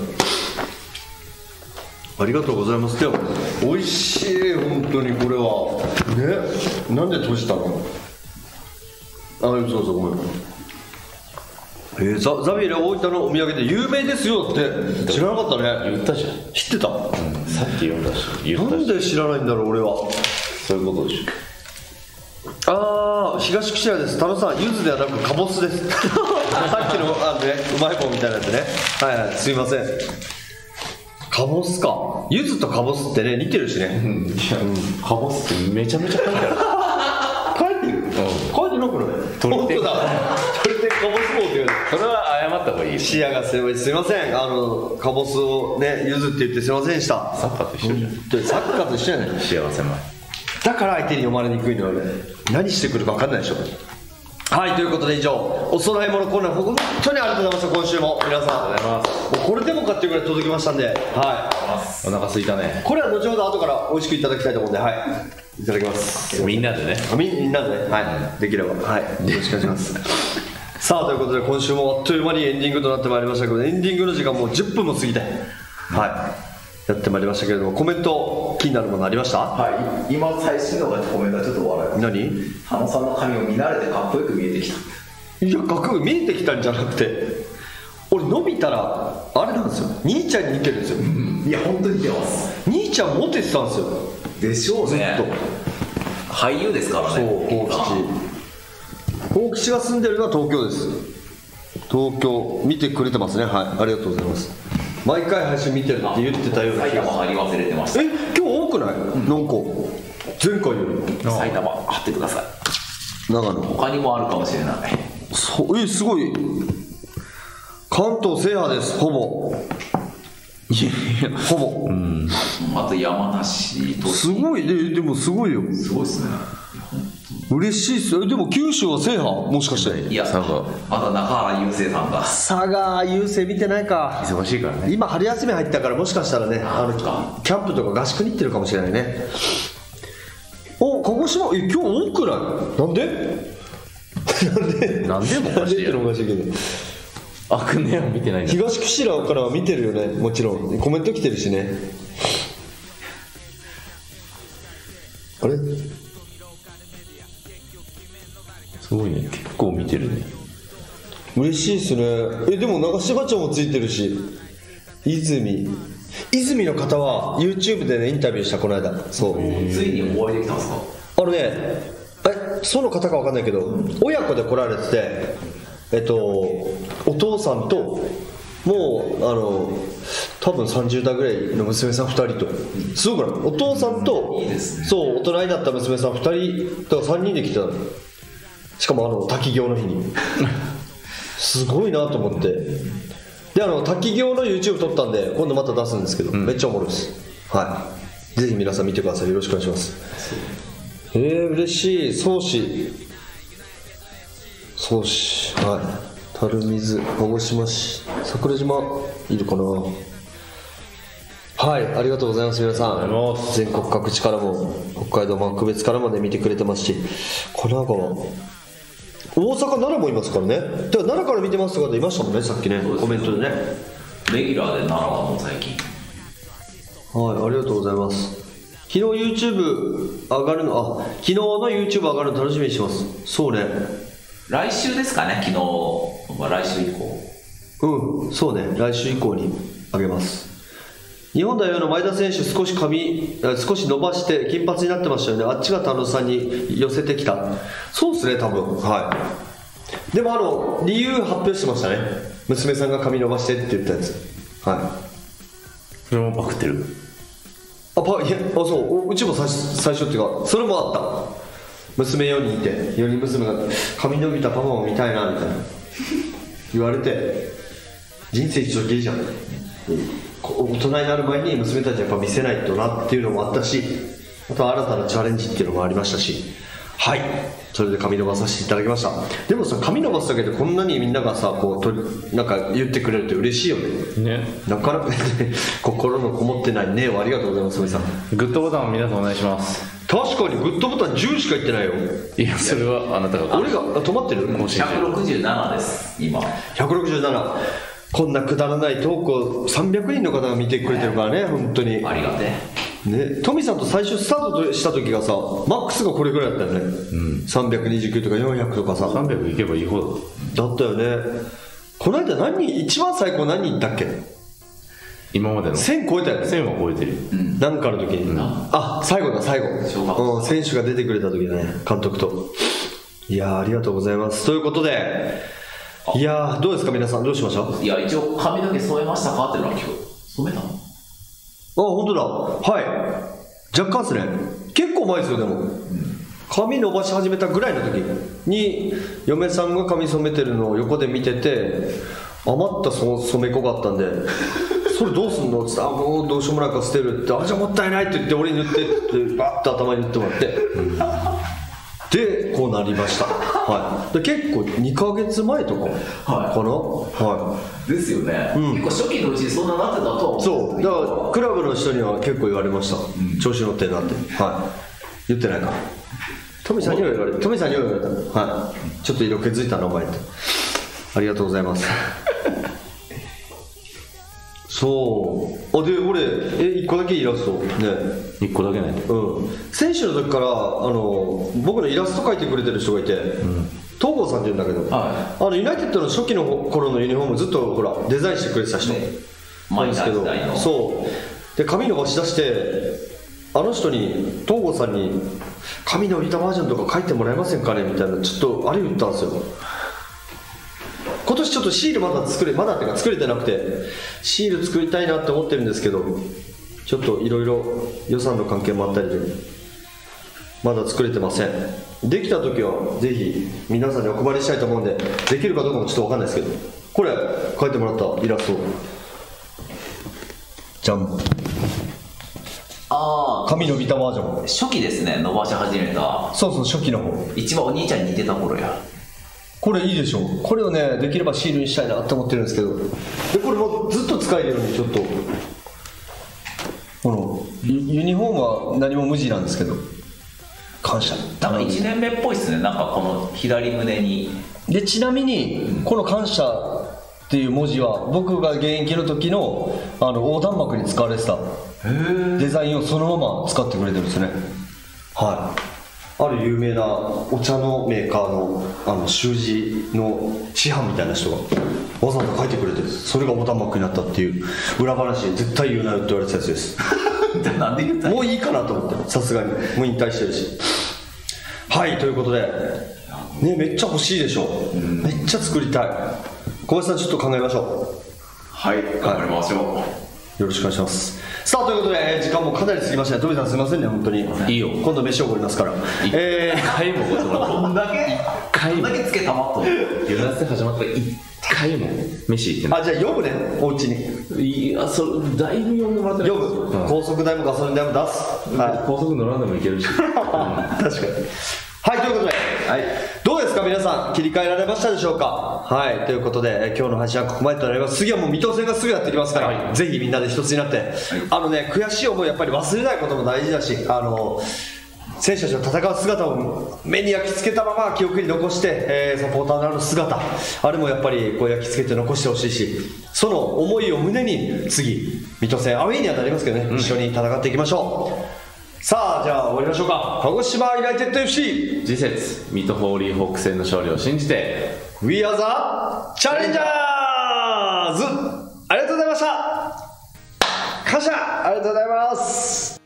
ありがとうございます。でも美味しい本当に。これはね、なんで閉じたの。あ、そうそうごめん。えー、ザ, ザビエルは大分のお土産で有名ですよって知らなかったね。 言ったじゃん。 知ってた、うん、 さっき読んだし言ったし。 なんで知らないんだろう俺は。 そういうことでしょ。ああ東串屋です。田野さん、柚子ではなくカボスですさっきのあのねうまい棒みたいなやつね。はいはいすいません。カボスか。柚子とカボスってね似てるしね、うん、いや、 うん、カボスってめちゃめちゃ書いてある書いてる、うん、書いてなくない。 取り手だ取り手カボス棒って言う。 それは謝った方がいい。 視野が狭い。すいません。あのカボスをね柚子って言ってすいませんでした。 サッカーと一緒じゃん。 サッカーと一緒やねん。 視野が狭い。 だから相手に読まれにくいのはね、何してくるか分かんないでしょ。はいということで以上お供え物コーナー本当にありがとうございました。今週も皆さんありがとうございます。もうこれでもかっていうぐらい届きましたんで、はいお腹すいたね。 これは後ほど後から美味しくいただきたいと思うんで、はいいただきます。 みんなでね。 み, みんなでね、はい、できればはいよろしくお願いしますさあということで今週もあっという間にエンディングとなってまいりましたけど、エンディングの時間もうじゅっぷんも過ぎてはいやってまいりましたけれども、コメント気になるものありました？ はい、今最新のコメントはちょっと笑いました。 何？ 羽野さんの髪を見慣れてかっこよく見えてきた。 いやかっこよく見えてきたんじゃなくて、俺伸びたらあれなんですよ、兄ちゃんに似てるんですよ、うん、 いや本当に似てます。 兄ちゃんモテてたんですよ。 でしょうね。ずっと俳優ですからね。 そう幸吉幸吉が住んでるのは東京です。東京見てくれてますね。はいありがとうございます。毎回配信見てるって言ってたような気が。 埼玉貼り忘れてました。 え今日多くない、うん、なんか前回より埼玉貼ってください。 長野他にもあるかもしれない。 そうえすごい関東制覇です。ほぼいやいやほぼ、うん、 あと山梨とすごいででもすごいよ。 すごいですね。 嬉しいっすよ。でも九州は制覇もしかして。 いや佐賀また中原雄星さんが佐賀雄星見てないか。 忙しいからね。 今春休み入ったからもしかしたらねあのキャンプとか合宿に行ってるかもしれないね。お鹿児島え今日多くないなんでなんでなんでもおかしいやろ。 おかしいけどあくねは見てないんだ。 東串良からは見てるよね。もちろんコメント来てるしね。あれすごいね結構見てるね。 嬉しいっすね。えでも長柴町もついてるし泉泉の方は YouTube でねインタビューしたこの間。そうついにお会いできたんですか。 あのねえその方か分かんないけど親子で来られててえっとお父さんともうあの多分さんじゅう代ぐらいの娘さんふたりとすごくないお父さんと、 いいですね、 そう大人になった娘さんふたりとかさんにんで来てたの。しかもあの滝行の日にすごいなと思って。であの滝行の YouTube 撮ったんで今度また出すんですけど、うん、めっちゃおもろいです。はいぜひ皆さん見てください。よろしくお願いします。えー、嬉しい。宗師宗師はい垂水鹿児島市桜島いるかな。はいありがとうございます皆さん。全国各地からも北海道幕別からまで見てくれてますし、神奈川大阪奈良もいますからね。だから奈良から見てますとかでいましたもんねさっきねコメントでね。 レギュラーで奈良はもう最近。 はいありがとうございます。昨日 YouTube 上がるのあ昨日の YouTube 上がるの楽しみにします。そうね来週ですかね。昨日、まあ、来週以降うんそうね来週以降に上げます。日本代表の前田選手少し髪少し伸ばして金髪になってましたよね。あっちが田野さんに寄せてきた。そうですね多分はいでもあの理由発表してましたね。娘さんが髪伸ばしてって言ったやつ。はいそれもパクってる。 あパいやあそううちも最初最初っていうかそれもあった。娘よにんいてよにん娘が髪伸びたパパも見たいなみたいな言われて、人生一度きりじゃん、大人になる前に娘たちやっぱ見せないとなっていうのもあったし、あとは新たなチャレンジっていうのもありましたし、はい、それで髪伸ばさせていただきました。でもさ、髪伸ばすだけでこんなにみんながさこうとなんか言ってくれるって嬉しいよね。 ね、 なかなか心のこもってないねをありがとうございます。みさんグッドボタンを皆さんお願いします。 確かにグッドボタンじゅうしか言ってないよ。 いやそれはあなたが俺が止まってる。 ひゃくろくじゅうななです今。 ひゃくろくじゅうなな。こんなくだらないトークをさんびゃくにんの方が見てくれてるからね、本当にありがてえね。トミさんと最初スタートした時がさマックスがこれぐらいだったよね、うん、さんびゃくにじゅうきゅうとかよんひゃくとかささんびゃくいけばいいほどだったよね。この間何人一番最高何人いったっけ。 今までのせん超えたよね。 せんは超えてる、うん、 なんかの時に、うん、あ最後だ最後、うん、選手が出てくれた時だね、監督と。いやーありがとうございます。ということで、いやーどうですか皆さん、どうしました。 いや一応髪の毛染めましたかっていうのは今日染めたの。あ本当だ、はい若干ですね。結構前ですよ。でも、うん、髪伸ばし始めたぐらいの時に嫁さんが髪染めてるのを横で見てて、余ったそ染め粉があったんでそれどうすんのって言って、あもうどうしようもないから捨てるって、あじゃあもったいないって言って俺に塗ってってバッと頭に塗ってもらって、うん、でこうなりました。はいで結構にかげつまえとかかな、はい、 ですよね、うん、結構初期のうちにそんななってたと思うんです。そうだからクラブの人には結構言われました、うん、調子乗ってんなって、はい、言ってないから。トミさんには言われたトミさんには言われた、はい、ちょっと色気づいたなお前って。ありがとうございますそうあで俺えいっこだけイラストね。 いっこだけね。 うん選手の時からあの僕のイラスト描いてくれてる人がいて、うん、東郷さんっていうんだけど、はい、あのユナイテッドの初期の頃のユニフォームずっとほらデザインしてくれてた人なんですけど、ね、そうで髪伸ばし出してあの人に東郷さんに髪伸びたバージョンとか描いてもらえませんかねみたいなちょっとあれ言ったんですよ。今年ちょっとシールまだ作れまだっていうか作れてなくてシール作りたいなって思ってるんですけど、ちょっといろいろ予算の関係もあったりでまだ作れてません。できた時はぜひ皆さんにお配りしたいと思うんで、できるかどうかもちょっと分かんないですけど、これ描いてもらったイラストじゃん。 ああ髪伸びたバージョン初期ですね。伸ばし始めた。 そうそう初期の方一番お兄ちゃんに似てた頃や。 これいいでしょ。これをねできればシールにしたいなって思ってるんですけど、でこれもずっと使えるようにちょっとこのユニフォームは何も無地なんですけど感謝。 なんかいちねんめっぽいっすね。なんかこの左胸にでちなみにこの感謝っていう文字は僕が現役の時のあの横断幕に使われてたデザインをそのまま使ってくれてるんですね。はいある有名なお茶のメーカーのあの習字の師範みたいな人がわざわざ書いてくれてる、それが横断幕になったっていう裏話で絶対言うなよって言われてたやつですなんで言ったの。 もういいかなと思ってさすがにもう引退してるし。はいということでねめっちゃ欲しいでしょ、うん、めっちゃ作りたい。小林さんちょっと考えましょう。 はい頑張りましょう、はいよろしくお願いします。さあということで時間もかなり過ぎましたね。トミさんすみませんね本当に。 いいよ今度飯をおごりますから。 えー、一回もこんだけ一回だけつけたまっとユナスで始まったら一回も飯行ってない。 あじゃあ読むねお家に。 いやそれだいぶ読んでもらってない。 読む、うん、高速代もガソリン代も出す、 はい、高速乗らんでもいけるし、うん、確かに。はいということで、はい、どうですか皆さん切り替えられましたでしょうか。はいということで今日の配信はここまでとなります。次はもう水戸戦がすぐやってきますから、はい、ぜひみんなで一つになって、はい、あのね悔しい思いやっぱり忘れないことも大事だし、あの選手たちの戦う姿を目に焼き付けたまま記憶に残して、えー、サポーターの姿あれもやっぱりこう焼き付けて残してほしいし、その思いを胸に次水戸戦アウェーにはなりますけどね、うん、一緒に戦っていきましょう。さあじゃあ終わりましょうか。鹿児島ユナイテッド エフシー次節水戸ホーリーホーク戦の勝利を信じて We are the Challengers ありがとうございました。感謝ありがとうございます。